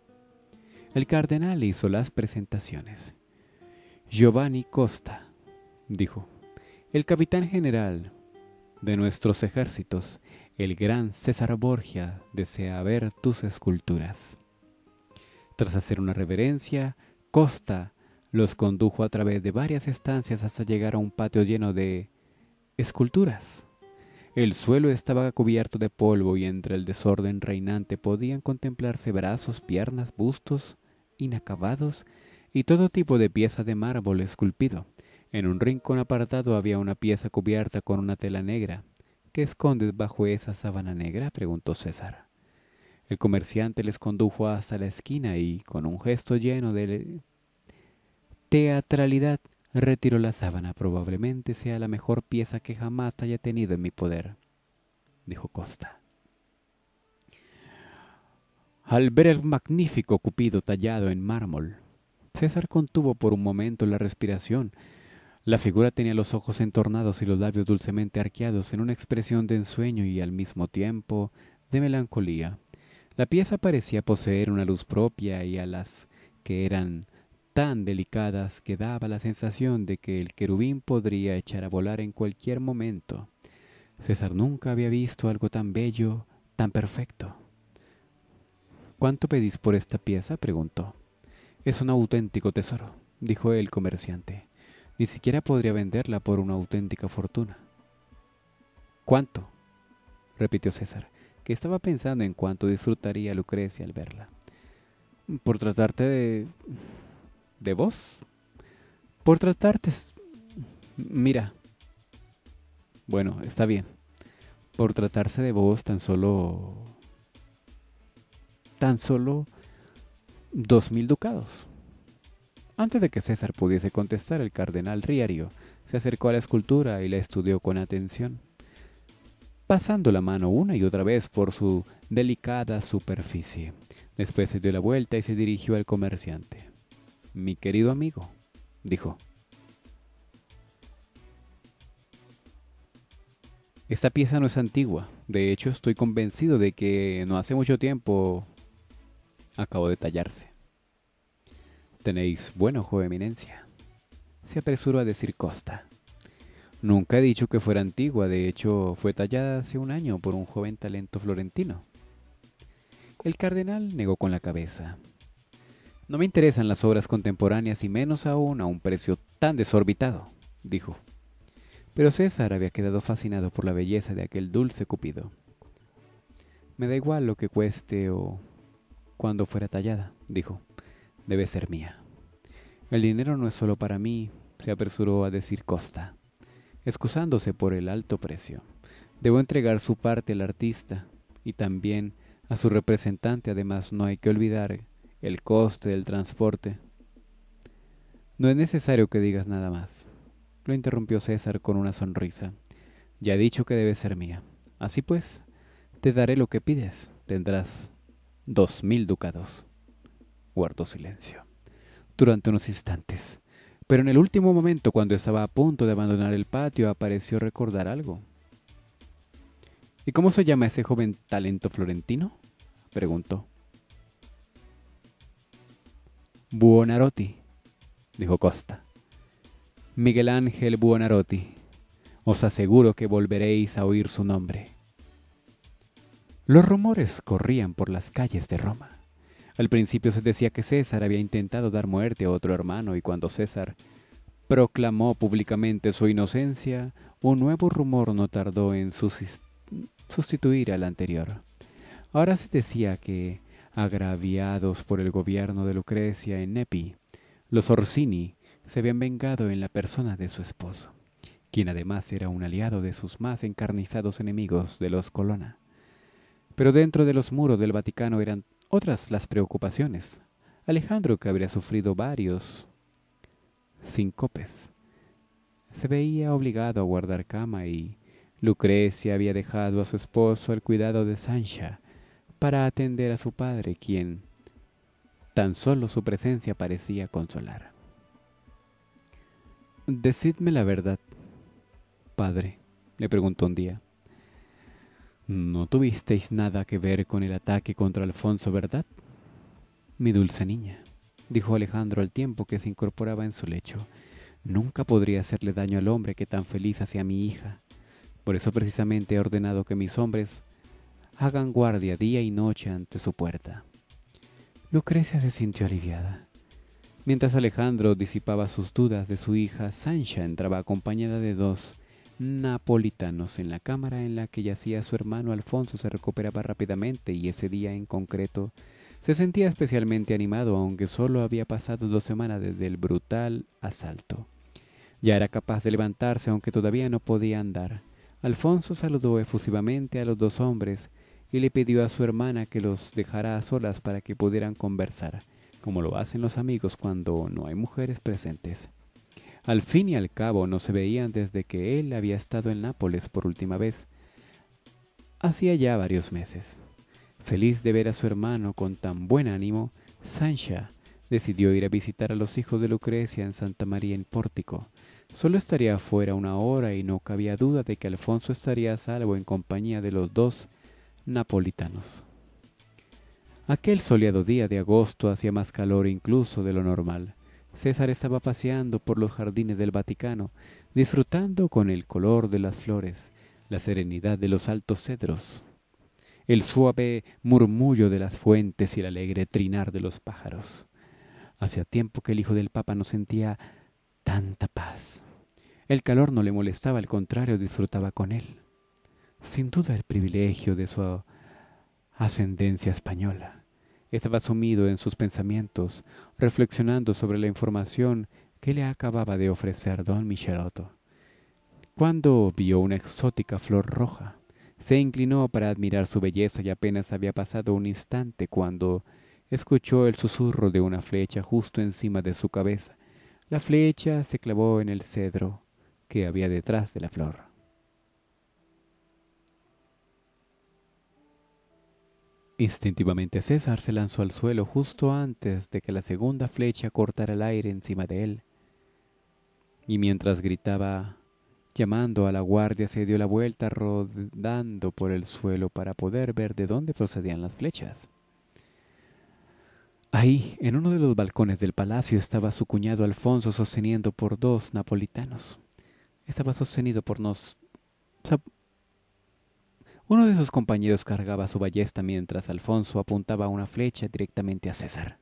El cardenal hizo las presentaciones. «Giovanni Costa», dijo, «el capitán general de nuestros ejércitos, El gran César Borgia desea ver tus esculturas. Tras hacer una reverencia, Costa los condujo a través de varias estancias hasta llegar a un patio lleno de esculturas. El suelo estaba cubierto de polvo y entre el desorden reinante podían contemplarse brazos, piernas, bustos inacabados y todo tipo de piezas de mármol esculpido. En un rincón apartado había una pieza cubierta con una tela negra. ¿Qué escondes bajo esa sábana negra?, preguntó César. El comerciante les condujo hasta la esquina y, con un gesto lleno de teatralidad, retiró la sábana. Probablemente sea la mejor pieza que jamás haya tenido en mi poder, dijo Costa. Al ver el magnífico Cupido tallado en mármol, César contuvo por un momento la respiración. La figura tenía los ojos entornados y los labios dulcemente arqueados en una expresión de ensueño y al mismo tiempo de melancolía. La pieza parecía poseer una luz propia y alas que eran tan delicadas que daba la sensación de que el querubín podría echar a volar en cualquier momento. César nunca había visto algo tan bello, tan perfecto. —¿Cuánto pedís por esta pieza? —preguntó. —Es un auténtico tesoro —dijo el comerciante—. Ni siquiera podría venderla por una auténtica fortuna. —¿Cuánto? —repitió César, que estaba pensando en cuánto disfrutaría Lucrecia al verla. —Por tratarte ¿de vos? —Por tratarte... Mira. Bueno, está bien. Por tratarse de vos tan solo 2.000 ducados. Antes de que César pudiese contestar, el cardenal Riario se acercó a la escultura y la estudió con atención, pasando la mano una y otra vez por su delicada superficie. Después se dio la vuelta y se dirigió al comerciante. —Mi querido amigo —dijo—, esta pieza no es antigua. De hecho, estoy convencido de que no hace mucho tiempo acabó de tallarse. —Tenéis buen ojo, eminencia —se apresuró a decir Costa—. Nunca he dicho que fuera antigua. De hecho, fue tallada hace un año por un joven talento florentino. El cardenal negó con la cabeza. —No me interesan las obras contemporáneas y menos aún a un precio tan desorbitado —dijo. Pero César había quedado fascinado por la belleza de aquel dulce Cupido. —Me da igual lo que cueste o cuándo fuera tallada —dijo—. Debe ser mía. El dinero no es solo para mí —se apresuró a decir Costa, excusándose por el alto precio. Debo entregar su parte al artista y también a su representante. Además, no hay que olvidar el coste del transporte. —No es necesario que digas nada más —lo interrumpió César con una sonrisa—. Ya he dicho que debe ser mía. Así pues, te daré lo que pides. Tendrás 2.000 ducados. Guardó silencio durante unos instantes, pero en el último momento, cuando estaba a punto de abandonar el patio, pareció recordar algo. —¿Y cómo se llama ese joven talento florentino? —preguntó. —Buonarroti —dijo Costa—. Miguel Ángel Buonarroti. Os aseguro que volveréis a oír su nombre. Los rumores corrían por las calles de Roma. Al principio se decía que César había intentado dar muerte a otro hermano, y cuando César proclamó públicamente su inocencia, un nuevo rumor no tardó en sustituir al anterior. Ahora se decía que, agraviados por el gobierno de Lucrecia en Nepi, los Orsini se habían vengado en la persona de su esposo, quien además era un aliado de sus más encarnizados enemigos, de los Colonna. Pero dentro de los muros del Vaticano eran otras las preocupaciones. Alejandro, que habría sufrido varios síncopes, se veía obligado a guardar cama, y Lucrecia había dejado a su esposo al cuidado de Sancha para atender a su padre, quien tan solo su presencia parecía consolar. —Decidme la verdad, padre —le preguntó un día—. No tuvisteis nada que ver con el ataque contra Alfonso, ¿verdad? —Mi dulce niña —dijo Alejandro al tiempo que se incorporaba en su lecho—, nunca podría hacerle daño al hombre que tan feliz hacía a mi hija. Por eso precisamente he ordenado que mis hombres hagan guardia día y noche ante su puerta. Lucrecia se sintió aliviada. Mientras Alejandro disipaba sus dudas de su hija, Sancha entraba acompañada de 2 napolitanos. En la cámara en la que yacía su hermano Alfonso se recuperaba rápidamente y ese día en concreto se sentía especialmente animado, aunque solo había pasado 2 semanas desde el brutal asalto. Ya era capaz de levantarse, aunque todavía no podía andar. Alfonso saludó efusivamente a los 2 hombres y le pidió a su hermana que los dejara a solas para que pudieran conversar, como lo hacen los amigos cuando no hay mujeres presentes. Al fin y al cabo no se veían desde que él había estado en Nápoles por última vez, hacía ya varios meses. Feliz de ver a su hermano con tan buen ánimo, Sancha decidió ir a visitar a los hijos de Lucrecia en Santa María en Pórtico. Solo estaría afuera 1 hora y no cabía duda de que Alfonso estaría a salvo en compañía de los 2 napolitanos. Aquel soleado día de agosto hacía más calor incluso de lo normal. César estaba paseando por los jardines del Vaticano, disfrutando con el color de las flores, la serenidad de los altos cedros, el suave murmullo de las fuentes y el alegre trinar de los pájaros. Hacía tiempo que el hijo del Papa no sentía tanta paz. El calor no le molestaba, al contrario, disfrutaba con él. Sin duda el privilegio de su ascendencia española. Estaba sumido en sus pensamientos, reflexionando sobre la información que le acababa de ofrecer don Michelotto, cuando vio una exótica flor roja. Se inclinó para admirar su belleza y apenas había pasado un instante cuando escuchó el susurro de una flecha justo encima de su cabeza. La flecha se clavó en el cedro que había detrás de la flor. Instintivamente César se lanzó al suelo justo antes de que la segunda flecha cortara el aire encima de él, y mientras gritaba, llamando a la guardia, se dio la vuelta rodando por el suelo para poder ver de dónde procedían las flechas. Ahí, en uno de los balcones del palacio, estaba su cuñado Alfonso sosteniendo por 2 napolitanos. Estaba sostenido por uno de sus compañeros cargaba su ballesta mientras Alfonso apuntaba una flecha directamente a César.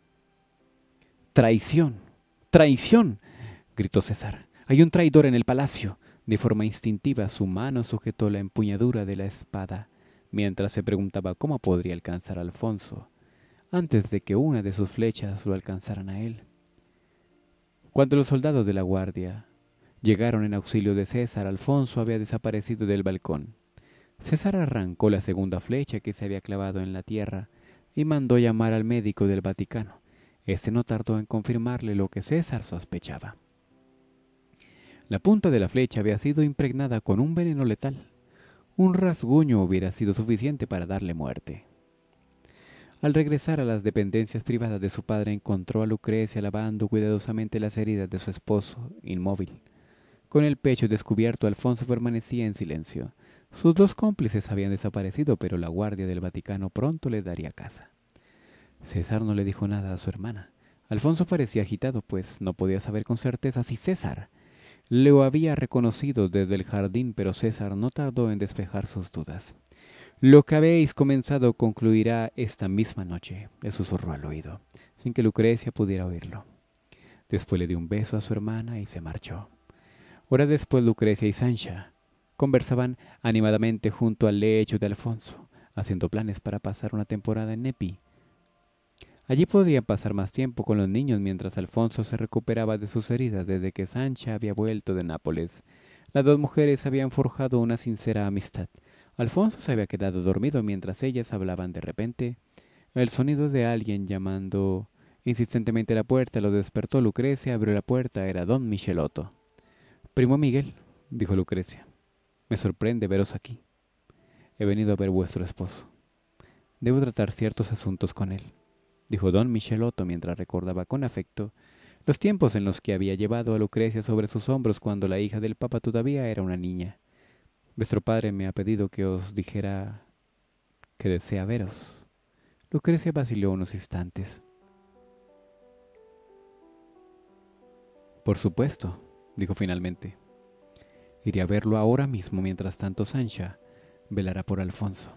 ¡Traición! ¡Traición!, gritó César. ¡Hay un traidor en el palacio! De forma instintiva su mano sujetó la empuñadura de la espada, mientras se preguntaba cómo podría alcanzar a Alfonso antes de que una de sus flechas lo alcanzaran a él. Cuando los soldados de la guardia llegaron en auxilio de César, Alfonso había desaparecido del balcón. César arrancó la segunda flecha que se había clavado en la tierra y mandó llamar al médico del Vaticano. Este no tardó en confirmarle lo que César sospechaba. La punta de la flecha había sido impregnada con un veneno letal. Un rasguño hubiera sido suficiente para darle muerte. Al regresar a las dependencias privadas de su padre, encontró a Lucrecia lavando cuidadosamente las heridas de su esposo, inmóvil. Con el pecho descubierto, Alfonso permanecía en silencio. Sus 2 cómplices habían desaparecido, pero la guardia del Vaticano pronto le daría caza. César no le dijo nada a su hermana. Alfonso parecía agitado, pues no podía saber con certeza si César lo había reconocido desde el jardín, pero César no tardó en despejar sus dudas. «Lo que habéis comenzado concluirá esta misma noche», le susurró al oído, sin que Lucrecia pudiera oírlo. Después le dio un beso a su hermana y se marchó. Horas después, Lucrecia y Sancha conversaban animadamente junto al lecho de Alfonso, haciendo planes para pasar una temporada en Nepi. Allí podrían pasar más tiempo con los niños mientras Alfonso se recuperaba de sus heridas desde que Sancha había vuelto de Nápoles. Las 2 mujeres habían forjado una sincera amistad. Alfonso se había quedado dormido mientras ellas hablaban. De repente, el sonido de alguien llamando insistentemente a la puerta lo despertó. Lucrecia abrió la puerta. Era don Michelotto. «Primo Miguel», dijo Lucrecia, «me sorprende veros aquí. He venido a ver vuestro esposo. Debo tratar ciertos asuntos con él», dijo don Michelotto mientras recordaba con afecto los tiempos en los que había llevado a Lucrecia sobre sus hombros cuando la hija del Papa todavía era una niña. «Vuestro padre me ha pedido que os dijera que desea veros». Lucrecia vaciló unos instantes. «Por supuesto», dijo finalmente. «Iré a verlo ahora mismo. Mientras tanto, Sancha velará por Alfonso».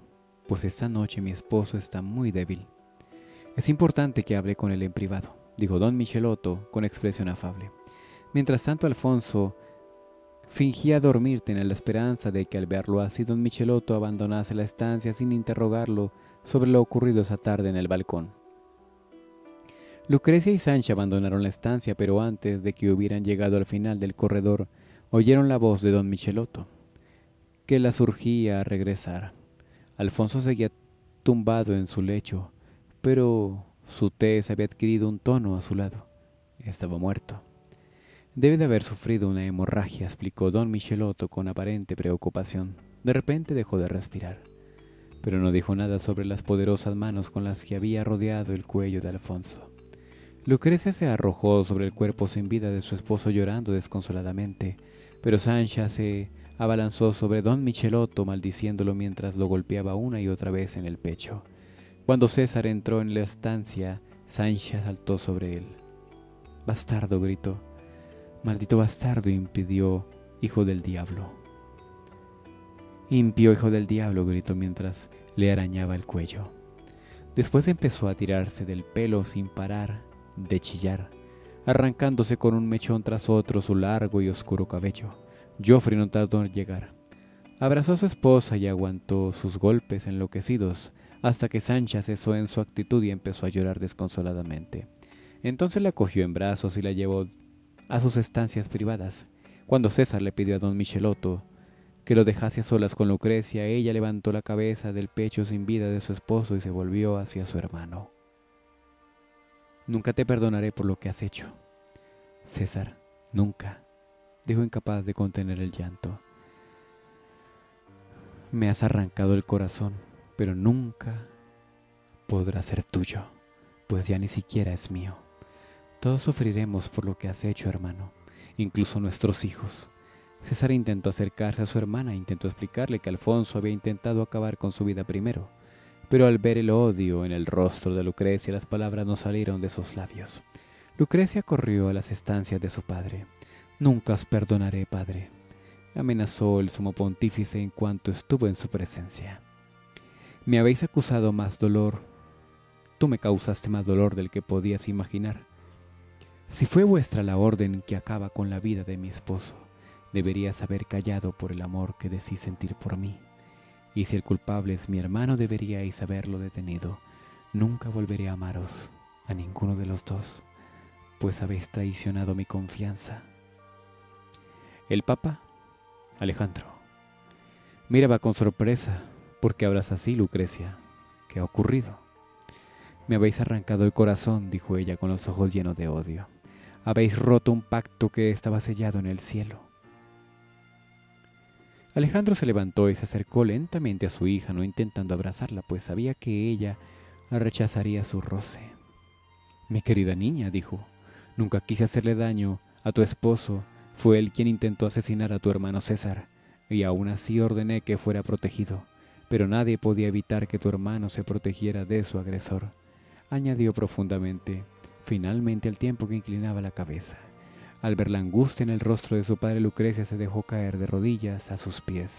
pues esta noche mi esposo está muy débil. Es importante que hable con él en privado, dijo don Michelotto con expresión afable. Mientras tanto, Alfonso fingía dormir, en la esperanza de que al verlo así don Michelotto abandonase la estancia sin interrogarlo sobre lo ocurrido esa tarde en el balcón. Lucrecia y Sancha abandonaron la estancia, pero antes de que hubieran llegado al final del corredor, oyeron la voz de don Michelotto, que las urgía a regresar. Alfonso seguía tumbado en su lecho, pero su tez había adquirido un tono azulado. Estaba muerto. Debe de haber sufrido una hemorragia, explicó don Michelotto con aparente preocupación. De repente dejó de respirar, pero no dijo nada sobre las poderosas manos con las que había rodeado el cuello de Alfonso. Lucrecia se arrojó sobre el cuerpo sin vida de su esposo llorando desconsoladamente, pero Sancha se abalanzó sobre don Michelotto maldiciéndolo mientras lo golpeaba una y otra vez en el pecho. Cuando César entró en la estancia, Sancha saltó sobre él. «Bastardo», gritó. «Maldito bastardo», impidió hijo del diablo. «Impío hijo del diablo», gritó mientras le arañaba el cuello. Después empezó a tirarse del pelo sin parar de chillar, arrancándose con un mechón tras otro su largo y oscuro cabello. Joffrey no tardó en llegar. Abrazó a su esposa y aguantó sus golpes enloquecidos hasta que Sancha cesó en su actitud y empezó a llorar desconsoladamente. Entonces la cogió en brazos y la llevó a sus estancias privadas. Cuando César le pidió a don Michelotto que lo dejase a solas con Lucrecia, ella levantó la cabeza del pecho sin vida de su esposo y se volvió hacia su hermano. «Nunca te perdonaré por lo que has hecho, César, nunca», dijo incapaz de contener el llanto. «Me has arrancado el corazón, pero nunca podrá ser tuyo, pues ya ni siquiera es mío. Todos sufriremos por lo que has hecho, hermano, incluso nuestros hijos». César intentó acercarse a su hermana, intentó explicarle que Alfonso había intentado acabar con su vida primero, pero al ver el odio en el rostro de Lucrecia, las palabras no salieron de sus labios. Lucrecia corrió a las estancias de su padre. «Nunca os perdonaré, padre», amenazó el sumo pontífice en cuanto estuvo en su presencia. «Me habéis acusado más dolor. Tú me causaste más dolor del que podías imaginar. Si fue vuestra la orden que acaba con la vida de mi esposo, deberías haber callado por el amor que decís sentir por mí. Y si el culpable es mi hermano, deberíais haberlo detenido. Nunca volveré a amaros, a ninguno de los dos, pues habéis traicionado mi confianza». El Papa, Alejandro, miraba con sorpresa. «¿Por qué hablas así, Lucrecia? ¿Qué ha ocurrido?» «Me habéis arrancado el corazón», dijo ella con los ojos llenos de odio. «Habéis roto un pacto que estaba sellado en el cielo». Alejandro se levantó y se acercó lentamente a su hija, no intentando abrazarla, pues sabía que ella rechazaría su roce. «Mi querida niña», dijo, «nunca quise hacerle daño a tu esposo. Fue él quien intentó asesinar a tu hermano César, y aún así ordené que fuera protegido. Pero nadie podía evitar que tu hermano se protegiera de su agresor», añadió profundamente, finalmente al tiempo que inclinaba la cabeza. Al ver la angustia en el rostro de su padre, Lucrecia se dejó caer de rodillas a sus pies.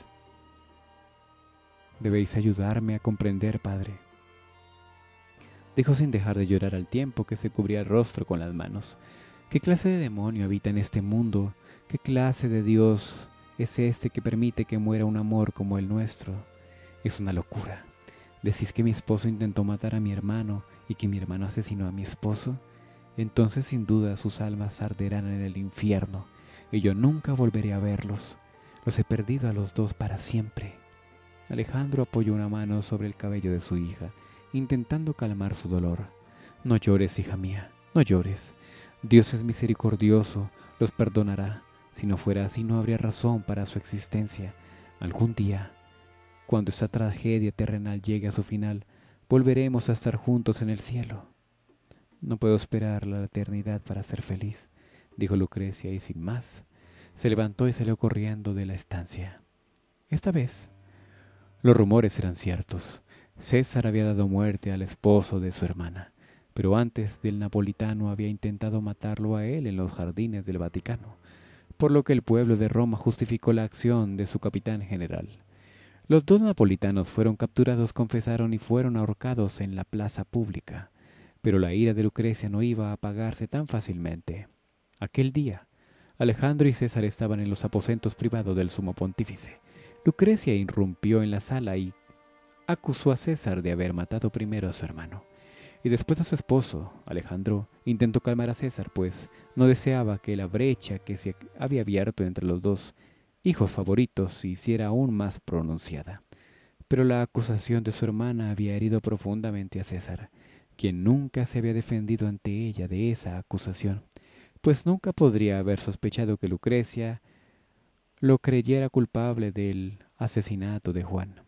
«Debéis ayudarme a comprender, padre», dijo sin dejar de llorar al tiempo que se cubría el rostro con las manos. «¿Qué clase de demonio habita en este mundo? ¿Qué clase de Dios es este que permite que muera un amor como el nuestro? Es una locura. ¿Decís que mi esposo intentó matar a mi hermano y que mi hermano asesinó a mi esposo? Entonces sin duda sus almas arderán en el infierno y yo nunca volveré a verlos. Los he perdido a los dos para siempre». Alejandro apoyó una mano sobre el cabello de su hija, intentando calmar su dolor. «No llores, hija mía, no llores. Dios es misericordioso, los perdonará. Si no fuera así, no habría razón para su existencia. Algún día, cuando esta tragedia terrenal llegue a su final, volveremos a estar juntos en el cielo». «No puedo esperar la eternidad para ser feliz», dijo Lucrecia, y sin más, se levantó y salió corriendo de la estancia. Esta vez, los rumores eran ciertos. César había dado muerte al esposo de su hermana, pero antes del napolitano había intentado matarlo a él en los jardines del Vaticano, por lo que el pueblo de Roma justificó la acción de su capitán general. Los dos napolitanos fueron capturados, confesaron y fueron ahorcados en la plaza pública. Pero la ira de Lucrecia no iba a apagarse tan fácilmente. Aquel día, Alejandro y César estaban en los aposentos privados del sumo pontífice. Lucrecia irrumpió en la sala y acusó a César de haber matado primero a su hermano y después a su esposo. Alejandro intentó calmar a César, pues no deseaba que la brecha que se había abierto entre los dos hijos favoritos se hiciera aún más pronunciada. Pero la acusación de su hermana había herido profundamente a César, quien nunca se había defendido ante ella de esa acusación, pues nunca podría haber sospechado que Lucrecia lo creyera culpable del asesinato de Juan.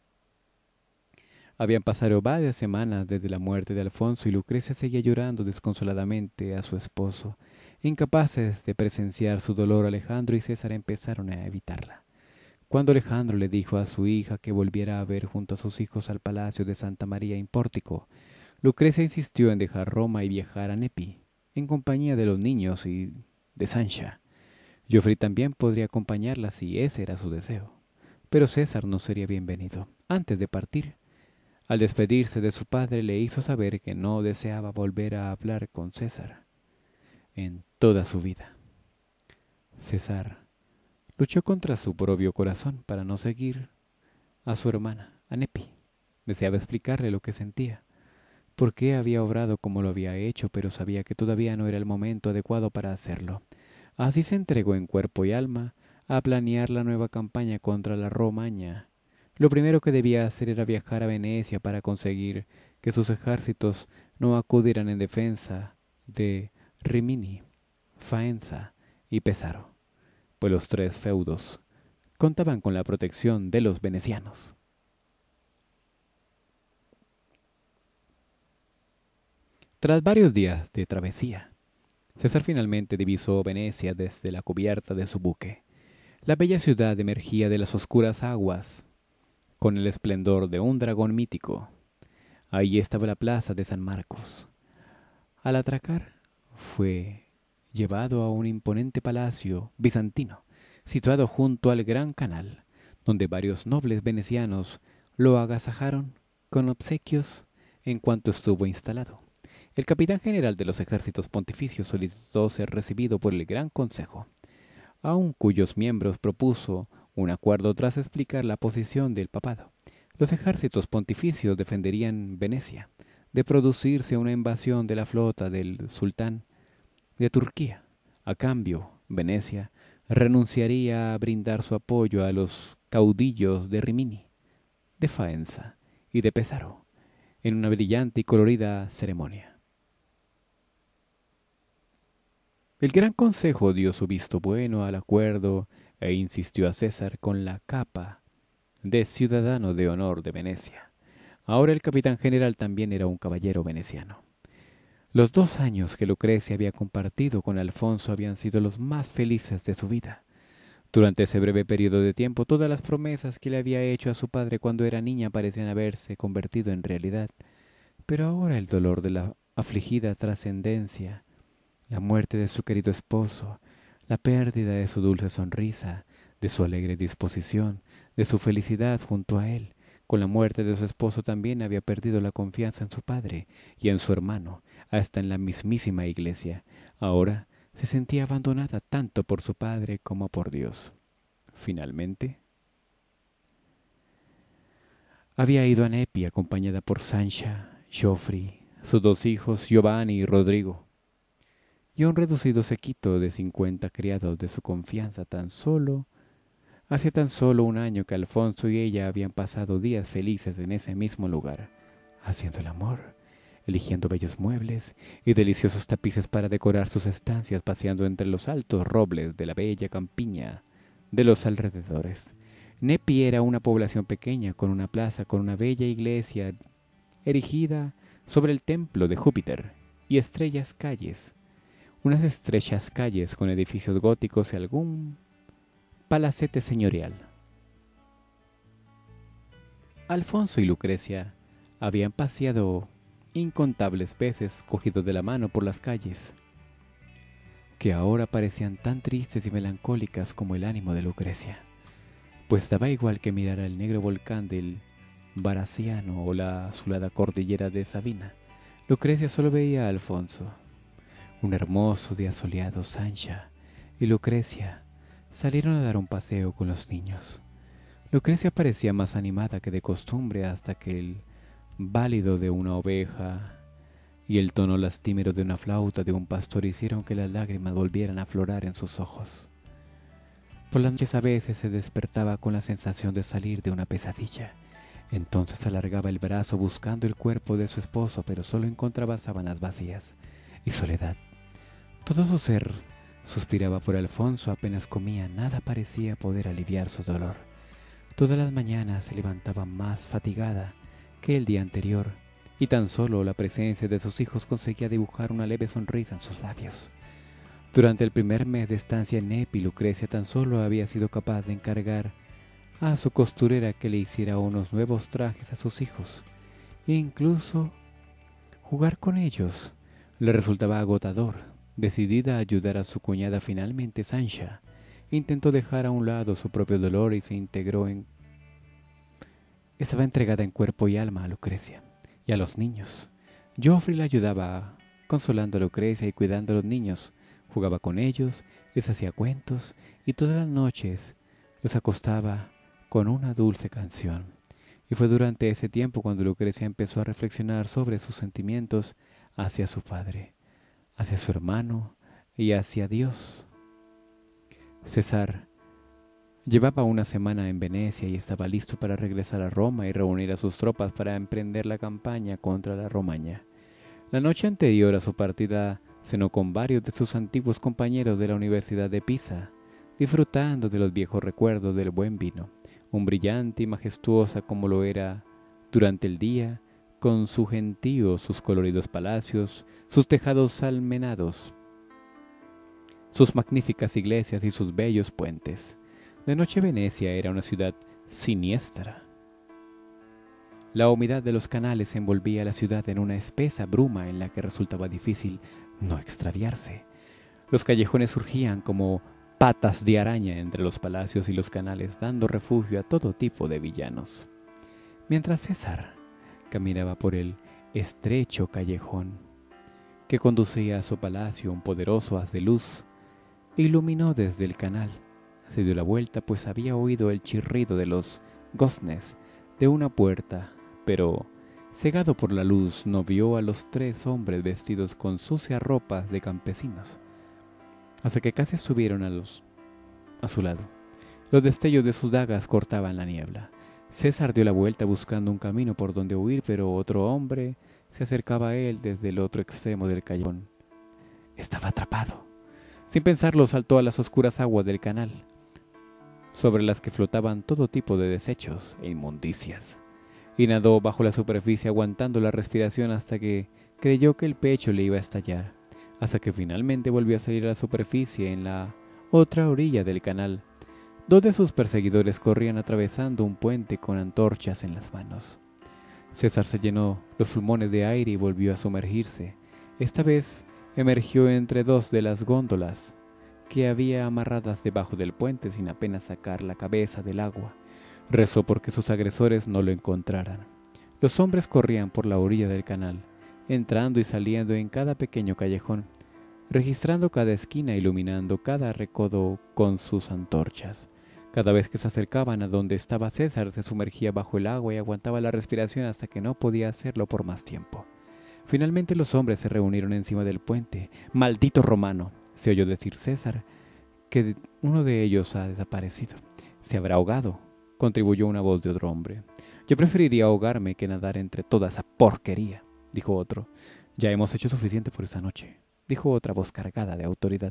Habían pasado varias semanas desde la muerte de Alfonso y Lucrecia seguía llorando desconsoladamente a su esposo. Incapaces de presenciar su dolor, Alejandro y César empezaron a evitarla. Cuando Alejandro le dijo a su hija que volviera a ver junto a sus hijos al palacio de Santa María in Pórtico, Lucrecia insistió en dejar Roma y viajar a Nepi, en compañía de los niños y de Sancha. Geoffrey también podría acompañarla si ese era su deseo, pero César no sería bienvenido. Antes de partir, al despedirse de su padre, le hizo saber que no deseaba volver a hablar con César en toda su vida. César luchó contra su propio corazón para no seguir a su hermana, a Nepi. Deseaba explicarle lo que sentía, por qué había obrado como lo había hecho, pero sabía que todavía no era el momento adecuado para hacerlo. Así se entregó en cuerpo y alma a planear la nueva campaña contra la Romaña. Lo primero que debía hacer era viajar a Venecia para conseguir que sus ejércitos no acudieran en defensa de Rimini, Faenza y Pesaro, pues los tres feudos contaban con la protección de los venecianos. Tras varios días de travesía, César finalmente divisó Venecia desde la cubierta de su buque. La bella ciudad emergía de las oscuras aguas con el esplendor de un dragón mítico. Allí estaba la plaza de San Marcos. Al atracar, fue llevado a un imponente palacio bizantino, situado junto al gran canal, donde varios nobles venecianos lo agasajaron con obsequios en cuanto estuvo instalado. El capitán general de los ejércitos pontificios solicitó ser recibido por el Gran Consejo, aun cuyos miembros propuso un acuerdo tras explicar la posición del papado. Los ejércitos pontificios defenderían Venecia de producirse una invasión de la flota del sultán de Turquía. A cambio, Venecia renunciaría a brindar su apoyo a los caudillos de Rimini, de Faenza y de Pesaro en una brillante y colorida ceremonia. El Gran Consejo dio su visto bueno al acuerdo e insistió a César con la capa de ciudadano de honor de Venecia. Ahora el capitán general también era un caballero veneciano. Los 2 años que Lucrecia había compartido con Alfonso habían sido los más felices de su vida. Durante ese breve periodo de tiempo, todas las promesas que le había hecho a su padre cuando era niña parecían haberse convertido en realidad. Pero ahora el dolor de la afligida trascendencia, la muerte de su querido esposo, la pérdida de su dulce sonrisa, de su alegre disposición, de su felicidad junto a él. Con la muerte de su esposo también había perdido la confianza en su padre y en su hermano, hasta en la mismísima iglesia. Ahora se sentía abandonada tanto por su padre como por Dios. Finalmente, había ido a Nepi acompañada por Sancha, Geoffrey, sus 2 hijos Giovanni y Rodrigo, y un reducido séquito de 50 criados de su confianza. Hace tan solo 1 año que Alfonso y ella habían pasado días felices en ese mismo lugar, haciendo el amor, eligiendo bellos muebles y deliciosos tapices para decorar sus estancias, paseando entre los altos robles de la bella campiña de los alrededores. Nepi era una población pequeña, con una plaza, con una bella iglesia erigida sobre el templo de Júpiter, y unas estrechas calles con edificios góticos y algún palacete señorial. Alfonso y Lucrecia habían paseado incontables veces cogidos de la mano por las calles, que ahora parecían tan tristes y melancólicas como el ánimo de Lucrecia. pues daba igual que mirara el negro volcán del Baraciano o la azulada cordillera de Sabina. Lucrecia solo veía a Alfonso. Un hermoso día soleado, Sancha y Lucrecia salieron a dar un paseo con los niños. Lucrecia parecía más animada que de costumbre hasta que el bálido de una oveja y el tono lastimero de una flauta de un pastor hicieron que las lágrimas volvieran a aflorar en sus ojos. Por las noches a veces se despertaba con la sensación de salir de una pesadilla. Entonces alargaba el brazo buscando el cuerpo de su esposo, pero solo encontraba sábanas vacías y soledad. Todo su ser suspiraba por Alfonso. Apenas comía, nada parecía poder aliviar su dolor. Todas las mañanas se levantaba más fatigada que el día anterior, y tan solo la presencia de sus hijos conseguía dibujar una leve sonrisa en sus labios. Durante el primer mes de estancia en Nepi, Lucrecia tan solo había sido capaz de encargar a su costurera que le hiciera unos nuevos trajes a sus hijos, e incluso jugar con ellos le resultaba agotador. Decidida a ayudar a su cuñada, finalmente Sancha intentó dejar a un lado su propio dolor y se integró en... Estaba entregada en cuerpo y alma a Lucrecia y a los niños. Joffrey la ayudaba consolando a Lucrecia y cuidando a los niños. Jugaba con ellos, les hacía cuentos y todas las noches los acostaba con una dulce canción. Y fue durante ese tiempo cuando Lucrecia empezó a reflexionar sobre sus sentimientos hacia su padre, hacia su hermano y hacia Dios. César llevaba una semana en Venecia y estaba listo para regresar a Roma y reunir a sus tropas para emprender la campaña contra la Romaña. La noche anterior a su partida cenó con varios de sus antiguos compañeros de la Universidad de Pisa, disfrutando de los viejos recuerdos del buen vino, un brillante y majestuosa como lo era durante el día, con su gentío, sus coloridos palacios, sus tejados almenados, sus magníficas iglesias y sus bellos puentes. De noche Venecia era una ciudad siniestra. La humedad de los canales envolvía a la ciudad en una espesa bruma en la que resultaba difícil no extraviarse. Los callejones surgían como patas de araña entre los palacios y los canales, dando refugio a todo tipo de villanos. Mientras César caminaba por el estrecho callejón que conducía a su palacio, un poderoso haz de luz iluminó desde el canal. Se dio la vuelta, pues había oído el chirrido de los goznes de una puerta, pero cegado por la luz no vio a los tres hombres vestidos con sucias ropas de campesinos, hasta que casi estuvieron a su lado. Los destellos de sus dagas cortaban la niebla. César dio la vuelta buscando un camino por donde huir, pero otro hombre se acercaba a él desde el otro extremo del callejón. Estaba atrapado. Sin pensarlo, saltó a las oscuras aguas del canal, sobre las que flotaban todo tipo de desechos e inmundicias, y nadó bajo la superficie aguantando la respiración hasta que creyó que el pecho le iba a estallar, hasta que finalmente volvió a salir a la superficie en la otra orilla del canal. Dos de sus perseguidores corrían atravesando un puente con antorchas en las manos. César se llenó los pulmones de aire y volvió a sumergirse. Esta vez emergió entre dos de las góndolas que había amarradas debajo del puente sin apenas sacar la cabeza del agua. Rezó porque sus agresores no lo encontraran. Los hombres corrían por la orilla del canal, entrando y saliendo en cada pequeño callejón, registrando cada esquina, iluminando cada recodo con sus antorchas. Cada vez que se acercaban a donde estaba César, se sumergía bajo el agua y aguantaba la respiración hasta que no podía hacerlo por más tiempo. Finalmente los hombres se reunieron encima del puente. «¡Maldito romano!», se oyó decir César, que uno de ellos ha desaparecido. «Se habrá ahogado», contribuyó una voz de otro hombre. «Yo preferiría ahogarme que nadar entre toda esa porquería», dijo otro. «Ya hemos hecho suficiente por esta noche», dijo otra voz cargada de autoridad.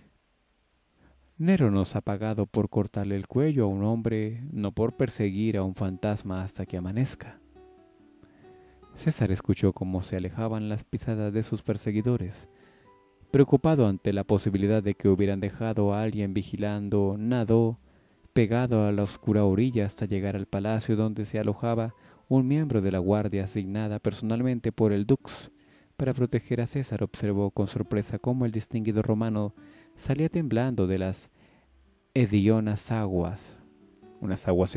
«Nero nos ha pagado por cortarle el cuello a un hombre, no por perseguir a un fantasma hasta que amanezca». César escuchó cómo se alejaban las pisadas de sus perseguidores. Preocupado ante la posibilidad de que hubieran dejado a alguien vigilando, nadó pegado a la oscura orilla hasta llegar al palacio donde se alojaba un miembro de la guardia asignada personalmente por el dux para proteger a César. Observó con sorpresa cómo el distinguido romano salía temblando de las hediondas aguas, unas aguas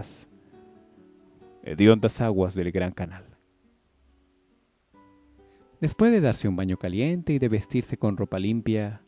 hediondas aguas del Gran Canal. Después de darse un baño caliente y de vestirse con ropa limpia,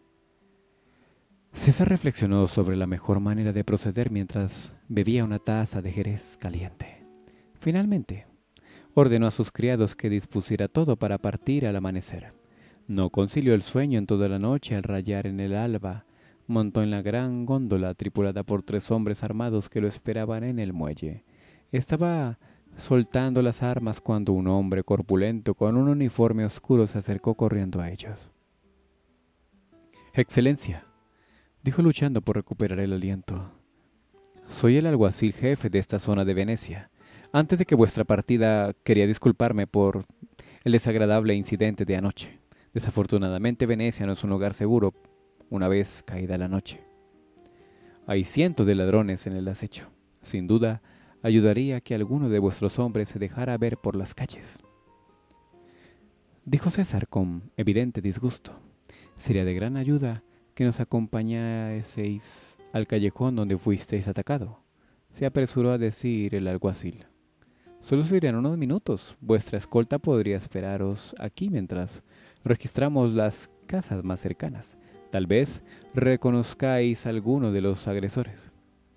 César reflexionó sobre la mejor manera de proceder mientras bebía una taza de jerez caliente. Finalmente, ordenó a sus criados que dispusiera todo para partir al amanecer. No concilió el sueño en toda la noche. Al rayar en el alba, montó en la gran góndola tripulada por 3 hombres armados que lo esperaban en el muelle. Estaba soltando las armas cuando un hombre corpulento con un uniforme oscuro se acercó corriendo a ellos. «Excelencia», dijo luchando por recuperar el aliento, «soy el alguacil jefe de esta zona de Venecia. Antes de que vuestra partida quería disculparme por el desagradable incidente de anoche. Desafortunadamente Venecia no es un lugar seguro una vez caída la noche. Hay cientos de ladrones en el acecho. Sin duda, ayudaría a que alguno de vuestros hombres se dejara ver por las calles», dijo César con evidente disgusto. «Sería de gran ayuda que nos acompañaseis al callejón donde fuisteis atacado», se apresuró a decir el alguacil. «Solo serían unos minutos. Vuestra escolta podría esperaros aquí mientras registramos las casas más cercanas. Tal vez reconozcáis a alguno de los agresores».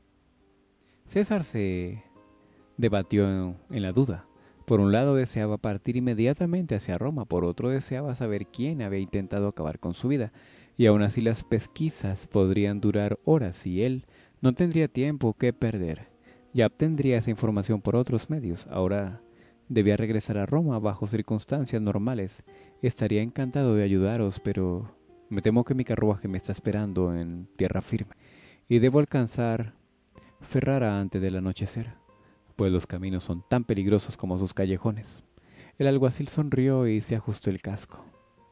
César se debatió en la duda. Por un lado deseaba partir inmediatamente hacia Roma, por otro deseaba saber quién había intentado acabar con su vida, y aún así las pesquisas podrían durar horas y él no tendría tiempo que perder. Ya obtendría esa información por otros medios. Ahora debía regresar a Roma bajo circunstancias normales. Estaría encantado de ayudaros, pero me temo que mi carruaje me está esperando en tierra firme y debo alcanzar Ferrara antes del anochecer, pues los caminos son tan peligrosos como sus callejones. El alguacil sonrió y se ajustó el casco.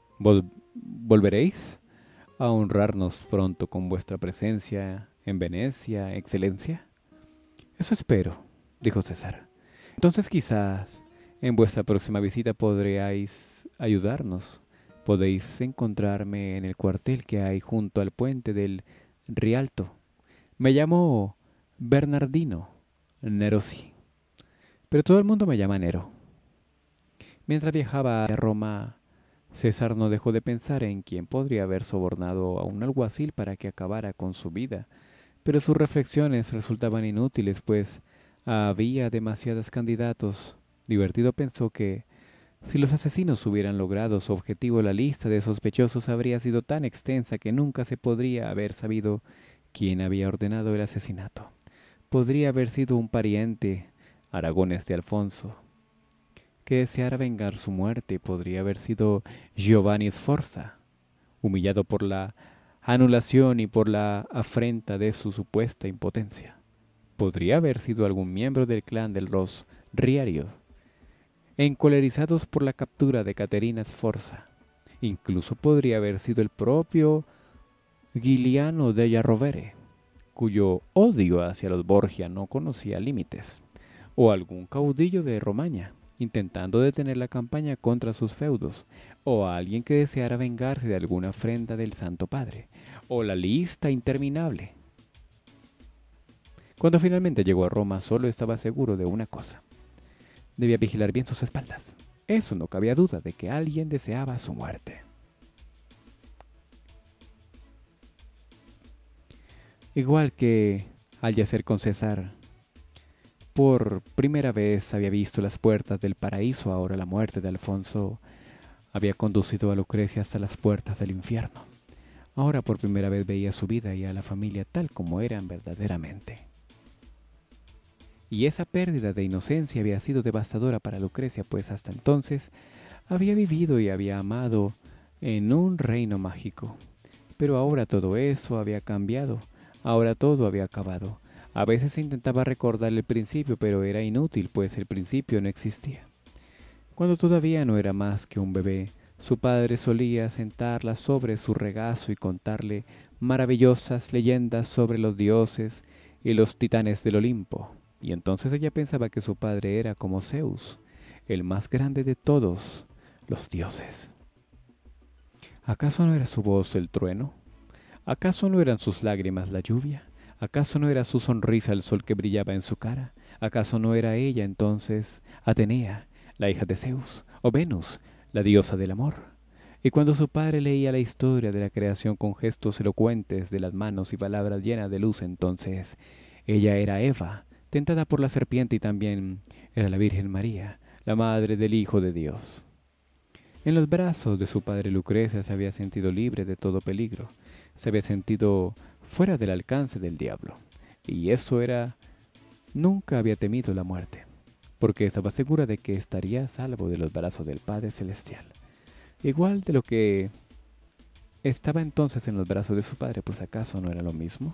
¿Volveréis a honrarnos pronto con vuestra presencia en Venecia, excelencia? «Eso espero», dijo César. «Entonces quizás en vuestra próxima visita podréis ayudarnos. Podéis encontrarme en el cuartel que hay junto al puente del Rialto. Me llamo Bernardino Nerossi, pero todo el mundo me llama Nero». Mientras viajaba a Roma, César no dejó de pensar en quién podría haber sobornado a un alguacil para que acabara con su vida, pero sus reflexiones resultaban inútiles, pues había demasiados candidatos. Divertido pensó que si los asesinos hubieran logrado su objetivo, la lista de sospechosos habría sido tan extensa que nunca se podría haber sabido quién había ordenado el asesinato. Podría haber sido un pariente, Aragones de Alfonso, que deseara vengar su muerte. Podría haber sido Giovanni Sforza, humillado por la anulación y por la afrenta de su supuesta impotencia. Podría haber sido algún miembro del clan del Riario, encolerizados por la captura de Caterina Sforza. Incluso podría haber sido el propio Giuliano della Rovere, cuyo odio hacia los Borgia no conocía límites, o algún caudillo de Romaña, intentando detener la campaña contra sus feudos, o a alguien que deseara vengarse de alguna afrenta del Santo Padre, o la lista interminable. Cuando finalmente llegó a Roma, solo estaba seguro de una cosa: debía vigilar bien sus espaldas. Eso no cabía duda de que alguien deseaba su muerte. Igual que al yacer con César, por primera vez había visto las puertas del paraíso. Ahora la muerte de Alfonso había conducido a Lucrecia hasta las puertas del infierno. Ahora por primera vez veía su vida y a la familia tal como eran verdaderamente. Y esa pérdida de inocencia había sido devastadora para Lucrecia, pues hasta entonces había vivido y había amado en un reino mágico. Pero ahora todo eso había cambiado, ahora todo había acabado. A veces intentaba recordar el principio, pero era inútil, pues el principio no existía. Cuando todavía no era más que un bebé, su padre solía sentarla sobre su regazo y contarle maravillosas leyendas sobre los dioses y los titanes del Olimpo. Y entonces ella pensaba que su padre era como Zeus, el más grande de todos los dioses. ¿Acaso no era su voz el trueno? ¿Acaso no eran sus lágrimas la lluvia? ¿Acaso no era su sonrisa el sol que brillaba en su cara? ¿Acaso no era ella entonces Atenea, la hija de Zeus, o Venus, la diosa del amor? Y cuando su padre leía la historia de la creación con gestos elocuentes de las manos y palabras llenas de luz, entonces ella era Eva, tentada por la serpiente, y también era la Virgen María, la madre del Hijo de Dios. En los brazos de su padre Lucrecia se había sentido libre de todo peligro, se había sentido fuera del alcance del diablo, y eso era, nunca había temido la muerte, porque estaba segura de que estaría a salvo de los brazos del Padre Celestial, igual de lo que estaba entonces en los brazos de su padre, pues acaso no era lo mismo.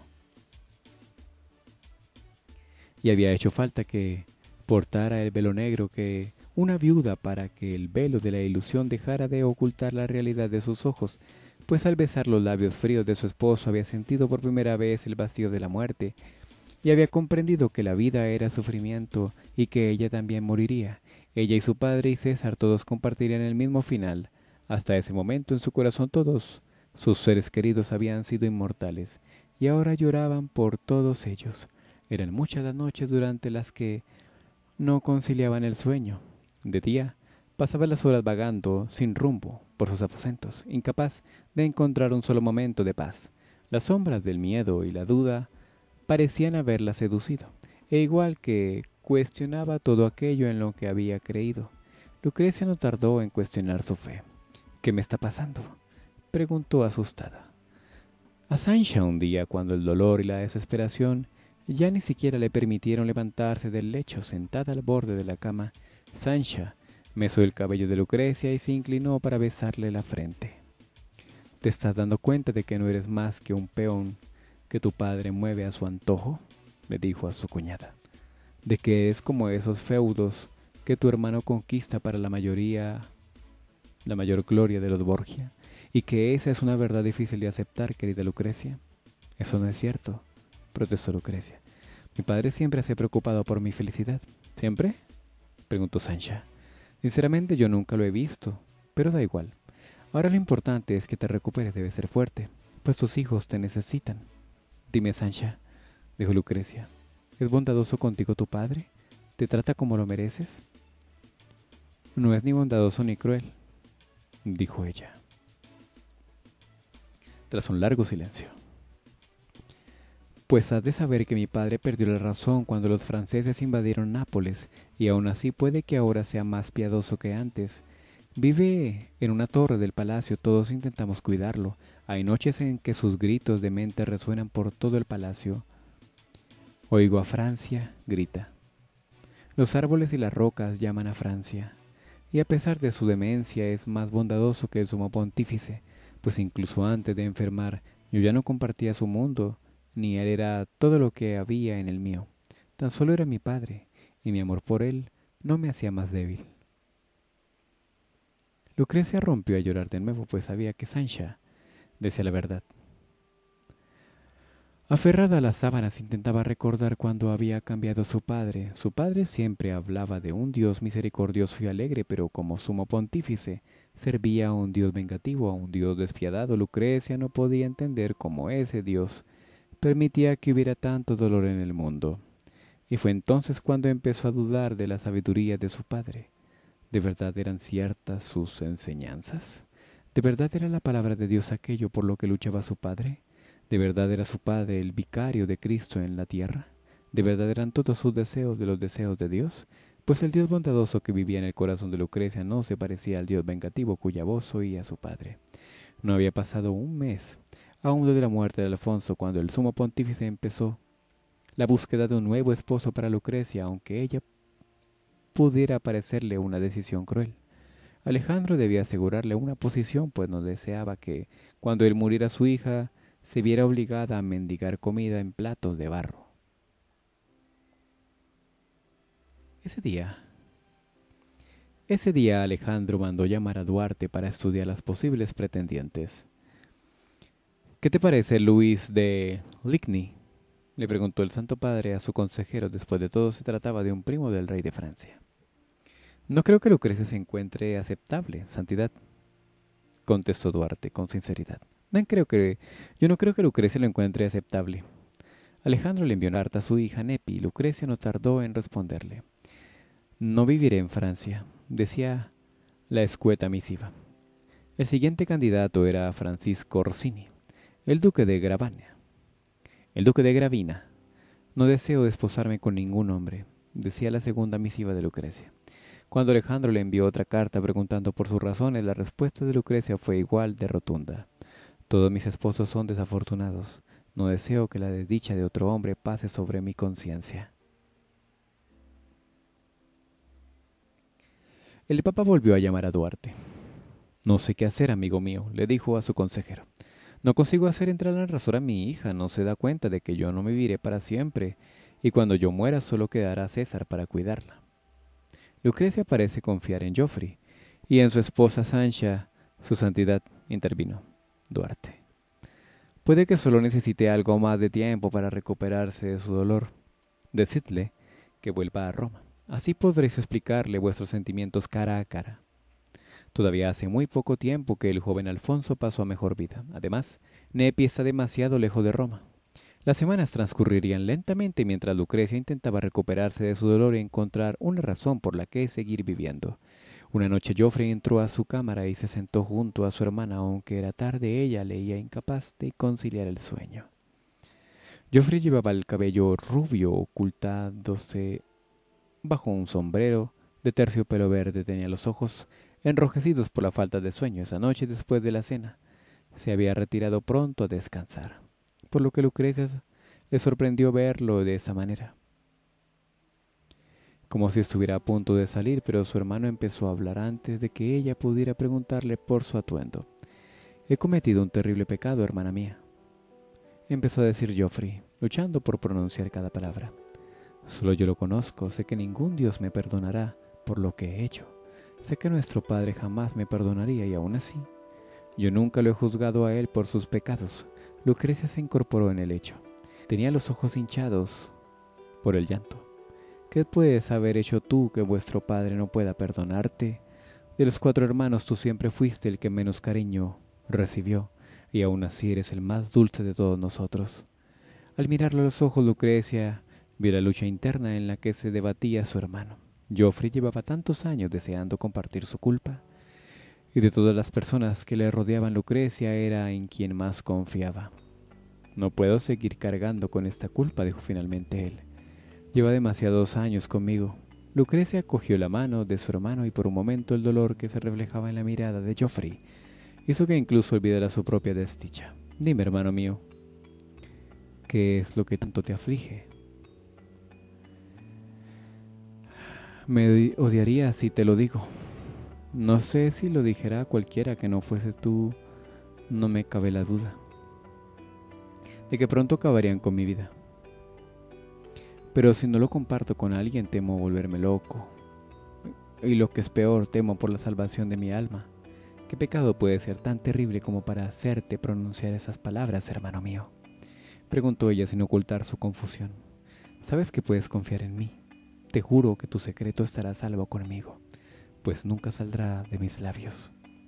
Y había hecho falta que portara el velo negro que una viuda para que el velo de la ilusión dejara de ocultar la realidad de sus ojos, pues al besar los labios fríos de su esposo había sentido por primera vez el vacío de la muerte, y había comprendido que la vida era sufrimiento y que ella también moriría. Ella y su padre y César todos compartirían el mismo final. Hasta ese momento en su corazón todos sus seres queridos habían sido inmortales, y ahora lloraban por todos ellos. Eran muchas las noches durante las que no conciliaban el sueño. De día, pasaba las horas vagando sin rumbo por sus aposentos, incapaz de encontrar un solo momento de paz. Las sombras del miedo y la duda parecían haberla seducido, e igual que cuestionaba todo aquello en lo que había creído. Lucrecia no tardó en cuestionar su fe. ¿Qué me está pasando?, preguntó asustada. A Sancha un día, cuando el dolor y la desesperación ya ni siquiera le permitieron levantarse del lecho, sentada al borde de la cama, Sancha mesó el cabello de Lucrecia y se inclinó para besarle la frente. ¿Te estás dando cuenta de que no eres más que un peón que tu padre mueve a su antojo?, le dijo a su cuñada. ¿De que es como esos feudos que tu hermano conquista para la mayor gloria de los Borgia? ¿Y que esa es una verdad difícil de aceptar, querida Lucrecia? Eso no es cierto, protestó Lucrecia. Mi padre siempre se ha preocupado por mi felicidad. ¿Siempre?, preguntó Sancha. Sinceramente yo nunca lo he visto, pero da igual. Ahora lo importante es que te recuperes, debes ser fuerte, pues tus hijos te necesitan. Dime, Sancha, dijo Lucrecia, ¿es bondadoso contigo tu padre? ¿Te trata como lo mereces? No es ni bondadoso ni cruel, dijo ella, tras un largo silencio. Pues has de saber que mi padre perdió la razón cuando los franceses invadieron Nápoles, y aún así puede que ahora sea más piadoso que antes. Vive en una torre del palacio, todos intentamos cuidarlo. Hay noches en que sus gritos de mente resuenan por todo el palacio. Oigo a Francia, grita. Los árboles y las rocas llaman a Francia. Y a pesar de su demencia es más bondadoso que el sumo pontífice, pues incluso antes de enfermar yo ya no compartía su mundo, ni él era todo lo que había en el mío. Tan solo era mi padre, y mi amor por él no me hacía más débil. Lucrecia rompió a llorar de nuevo, pues sabía que Sancha decía la verdad. Aferrada a las sábanas intentaba recordar cuándo había cambiado su padre. Su padre siempre hablaba de un Dios misericordioso y alegre, pero como sumo pontífice servía a un Dios vengativo, a un Dios despiadado. Lucrecia no podía entender cómo ese Dios permitía que hubiera tanto dolor en el mundo. Y fue entonces cuando empezó a dudar de la sabiduría de su padre. ¿De verdad eran ciertas sus enseñanzas? ¿De verdad era la palabra de Dios aquello por lo que luchaba su padre? ¿De verdad era su padre el vicario de Cristo en la tierra? ¿De verdad eran todos sus deseos de los deseos de Dios? Pues el Dios bondadoso que vivía en el corazón de Lucrecia no se parecía al Dios vengativo cuya voz oía a su padre. No había pasado un mes aún desde la muerte de Alfonso cuando el sumo pontífice empezó la búsqueda de un nuevo esposo para Lucrecia, aunque ella pudiera parecerle una decisión cruel. Alejandro debía asegurarle una posición, pues no deseaba que, cuando él muriera, su hija se viera obligada a mendigar comida en platos de barro. Ese día Alejandro mandó llamar a Duarte para estudiar las posibles pretendientes. ¿Qué te parece Luis de Ligny?, le preguntó el Santo Padre a su consejero. Después de todo se trataba de un primo del rey de Francia. No creo que Lucrecia se encuentre aceptable, Santidad, contestó Duarte con sinceridad. Yo no creo que Lucrecia lo encuentre aceptable. Alejandro le envió una carta a su hija Nepi y Lucrecia no tardó en responderle. No viviré en Francia, decía la escueta misiva. El siguiente candidato era Francisco Orsini, el duque de Gravina. El duque de Gravina. No deseo desposarme con ningún hombre, decía la segunda misiva de Lucrecia. Cuando Alejandro le envió otra carta preguntando por sus razones, la respuesta de Lucrecia fue igual de rotunda. Todos mis esposos son desafortunados. No deseo que la desdicha de otro hombre pase sobre mi conciencia. El papa volvió a llamar a Duarte. No sé qué hacer, amigo mío, le dijo a su consejero. No consigo hacer entrar en razón a mi hija, no se da cuenta de que yo no viviré para siempre, y cuando yo muera solo quedará César para cuidarla. Lucrecia parece confiar en Joffrey, y en su esposa Sancha, su santidad, intervino Duarte. Puede que solo necesite algo más de tiempo para recuperarse de su dolor. Decidle que vuelva a Roma. Así podréis explicarle vuestros sentimientos cara a cara. Todavía hace muy poco tiempo que el joven Alfonso pasó a mejor vida. Además, Nepi está demasiado lejos de Roma. Las semanas transcurrirían lentamente mientras Lucrecia intentaba recuperarse de su dolor y encontrar una razón por la que seguir viviendo. Una noche Joffrey entró a su cámara y se sentó junto a su hermana, aunque era tarde ella leía incapaz de conciliar el sueño. Joffrey llevaba el cabello rubio ocultándose bajo un sombrero de terciopelo verde. Tenía los ojos enrojecidos por la falta de sueño. Esa noche, después de la cena, se había retirado pronto a descansar, por lo que Lucrecia le sorprendió verlo de esa manera, como si estuviera a punto de salir, pero su hermano empezó a hablar antes de que ella pudiera preguntarle por su atuendo. «He cometido un terrible pecado, hermana mía», empezó a decir Joffrey, luchando por pronunciar cada palabra. «Solo yo lo conozco, sé que ningún Dios me perdonará por lo que he hecho. Sé que nuestro Padre jamás me perdonaría y aún así, yo nunca lo he juzgado a él por sus pecados». Lucrecia se incorporó en el lecho. Tenía los ojos hinchados por el llanto. «¿Qué puedes haber hecho tú que vuestro padre no pueda perdonarte? De los 4 hermanos tú siempre fuiste el que menos cariño recibió, y aún así eres el más dulce de todos nosotros». Al mirarlo a los ojos, Lucrecia vio la lucha interna en la que se debatía su hermano. Joffrey llevaba tantos años deseando compartir su culpa, y de todas las personas que le rodeaban, Lucrecia era en quien más confiaba. «No puedo seguir cargando con esta culpa», dijo finalmente él. «Lleva demasiados años conmigo». Lucrecia cogió la mano de su hermano y por un momento el dolor que se reflejaba en la mirada de Joffrey hizo que incluso olvidara su propia desdicha. «Dime, hermano mío, ¿qué es lo que tanto te aflige?» «Me odiaría si te lo digo. No sé si lo dijera a cualquiera que no fuese tú. No me cabe la duda de que pronto acabarían con mi vida. Pero si no lo comparto con alguien, temo volverme loco. Y lo que es peor, temo por la salvación de mi alma. ¿Qué pecado puede ser tan terrible como para hacerte pronunciar esas palabras, hermano mío?», preguntó ella sin ocultar su confusión. «Sabes que puedes confiar en mí. Te juro que tu secreto estará a salvo conmigo, pues nunca saldrá de mis labios.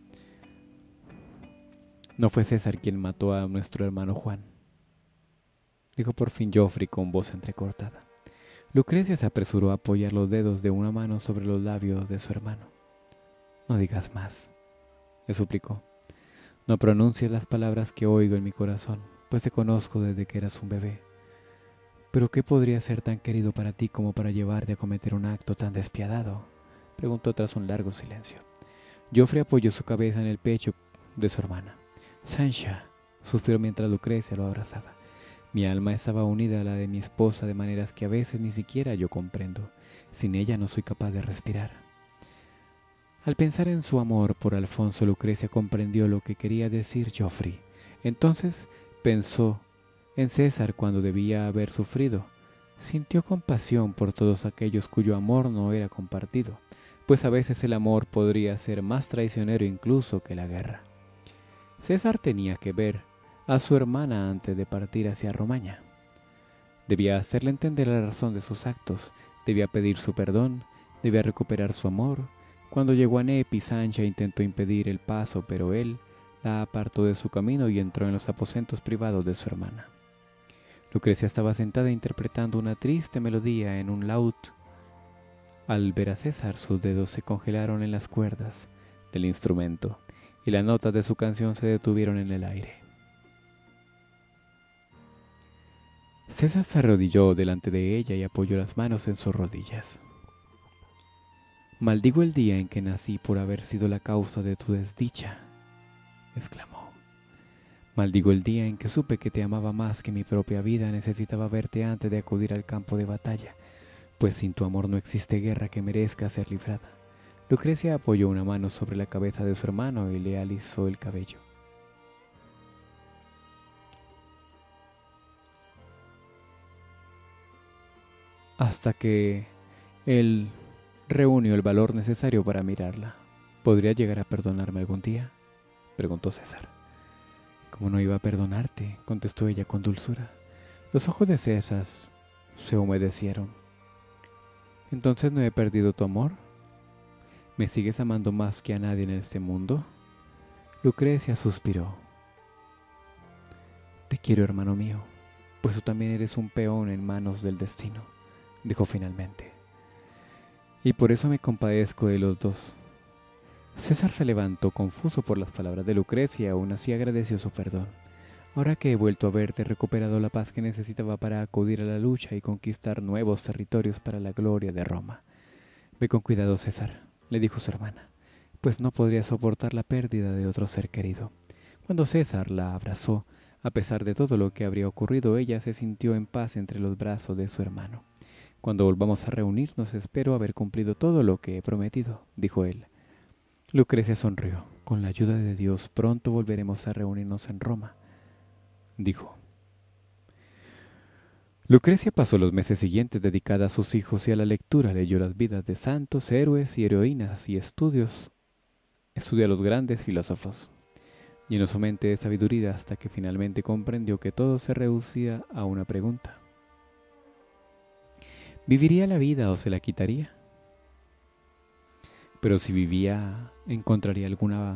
No fue César quien mató a nuestro hermano Juan», dijo por fin Joffrey con voz entrecortada. Lucrecia se apresuró a apoyar los dedos de una mano sobre los labios de su hermano. «No digas más», le suplicó. «No pronuncies las palabras que oigo en mi corazón, pues te conozco desde que eras un bebé. Pero ¿qué podría ser tan querido para ti como para llevarte a cometer un acto tan despiadado?», preguntó tras un largo silencio. Joffrey apoyó su cabeza en el pecho de su hermana. «Sancha», suspiró mientras Lucrecia lo abrazaba. «Mi alma estaba unida a la de mi esposa de maneras que a veces ni siquiera yo comprendo. Sin ella no soy capaz de respirar». Al pensar en su amor por Alfonso, Lucrecia comprendió lo que quería decir Joffrey. Entonces pensó en César cuando debía haber sufrido. Sintió compasión por todos aquellos cuyo amor no era compartido, pues a veces el amor podría ser más traicionero incluso que la guerra. César tenía que ver a su hermana antes de partir hacia Romaña. Debía hacerle entender la razón de sus actos, debía pedir su perdón, debía recuperar su amor. Cuando llegó a Nepi, Sancha intentó impedir el paso, pero él la apartó de su camino y entró en los aposentos privados de su hermana. Lucrecia estaba sentada interpretando una triste melodía en un laúd. Al ver a César, sus dedos se congelaron en las cuerdas del instrumento y las notas de su canción se detuvieron en el aire. César se arrodilló delante de ella y apoyó las manos en sus rodillas. «Maldigo el día en que nací por haber sido la causa de tu desdicha», exclamó. «Maldigo el día en que supe que te amaba más que mi propia vida. Necesitaba verte antes de acudir al campo de batalla, pues sin tu amor no existe guerra que merezca ser librada». Lucrecia apoyó una mano sobre la cabeza de su hermano y le alisó el cabello. Hasta que él reunió el valor necesario para mirarla. «¿Podría llegar a perdonarme algún día?», preguntó César. «¿Cómo no iba a perdonarte?», contestó ella con dulzura. Los ojos de César se humedecieron. «¿Entonces no he perdido tu amor? ¿Me sigues amando más que a nadie en este mundo?». Lucrecia suspiró. «Te quiero, hermano mío, pues tú también eres un peón en manos del destino», dijo finalmente. «Y por eso me compadezco de los dos». César se levantó confuso por las palabras de Lucrecia, aún así agradeció su perdón. «Ahora que he vuelto a verte, he recuperado la paz que necesitaba para acudir a la lucha y conquistar nuevos territorios para la gloria de Roma». «Ve con cuidado, César», le dijo su hermana, «pues no podría soportar la pérdida de otro ser querido». Cuando César la abrazó, a pesar de todo lo que habría ocurrido, ella se sintió en paz entre los brazos de su hermano. «Cuando volvamos a reunirnos, espero haber cumplido todo lo que he prometido», dijo él. Lucrecia sonrió. «Con la ayuda de Dios, pronto volveremos a reunirnos en Roma», dijo. Lucrecia pasó los meses siguientes dedicada a sus hijos y a la lectura. Leyó las vidas de santos, héroes y heroínas y estudió a los grandes filósofos. Llenó su mente de sabiduría hasta que finalmente comprendió que todo se reducía a una pregunta. ¿Viviría la vida o se la quitaría? Pero si vivía, ¿encontraría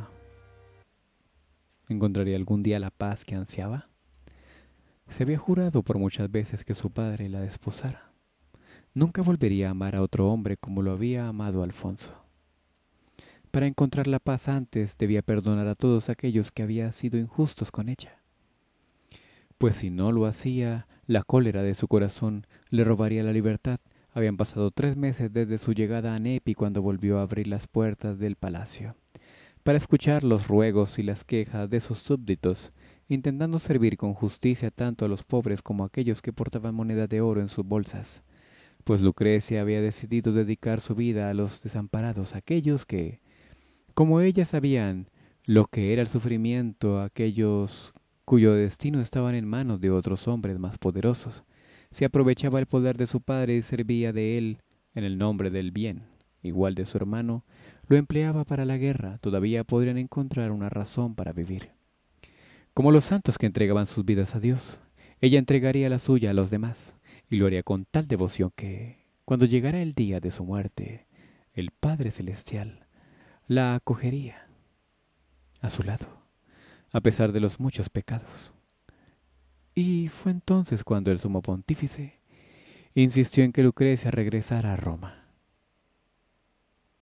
algún día la paz que ansiaba? Se había jurado por muchas veces que su padre la desposara. Nunca volvería a amar a otro hombre como lo había amado Alfonso. Para encontrar la paz antes debía perdonar a todos aquellos que habían sido injustos con ella. Pues si no lo hacía, la cólera de su corazón le robaría la libertad. Habían pasado 3 meses desde su llegada a Nepi cuando volvió a abrir las puertas del palacio, para escuchar los ruegos y las quejas de sus súbditos, intentando servir con justicia tanto a los pobres como a aquellos que portaban monedas de oro en sus bolsas, pues Lucrecia había decidido dedicar su vida a los desamparados, aquellos que, como ella, sabían lo que era el sufrimiento, aquellos cuyo destino estaban en manos de otros hombres más poderosos. Se aprovechaba el poder de su padre y servía de él en el nombre del bien, igual de su hermano, lo empleaba para la guerra. Todavía podrían encontrar una razón para vivir. Como los santos que entregaban sus vidas a Dios, ella entregaría la suya a los demás, y lo haría con tal devoción que, cuando llegara el día de su muerte, el Padre Celestial la acogería a su lado, a pesar de los muchos pecados. Y fue entonces cuando el sumo pontífice insistió en que Lucrecia regresara a Roma.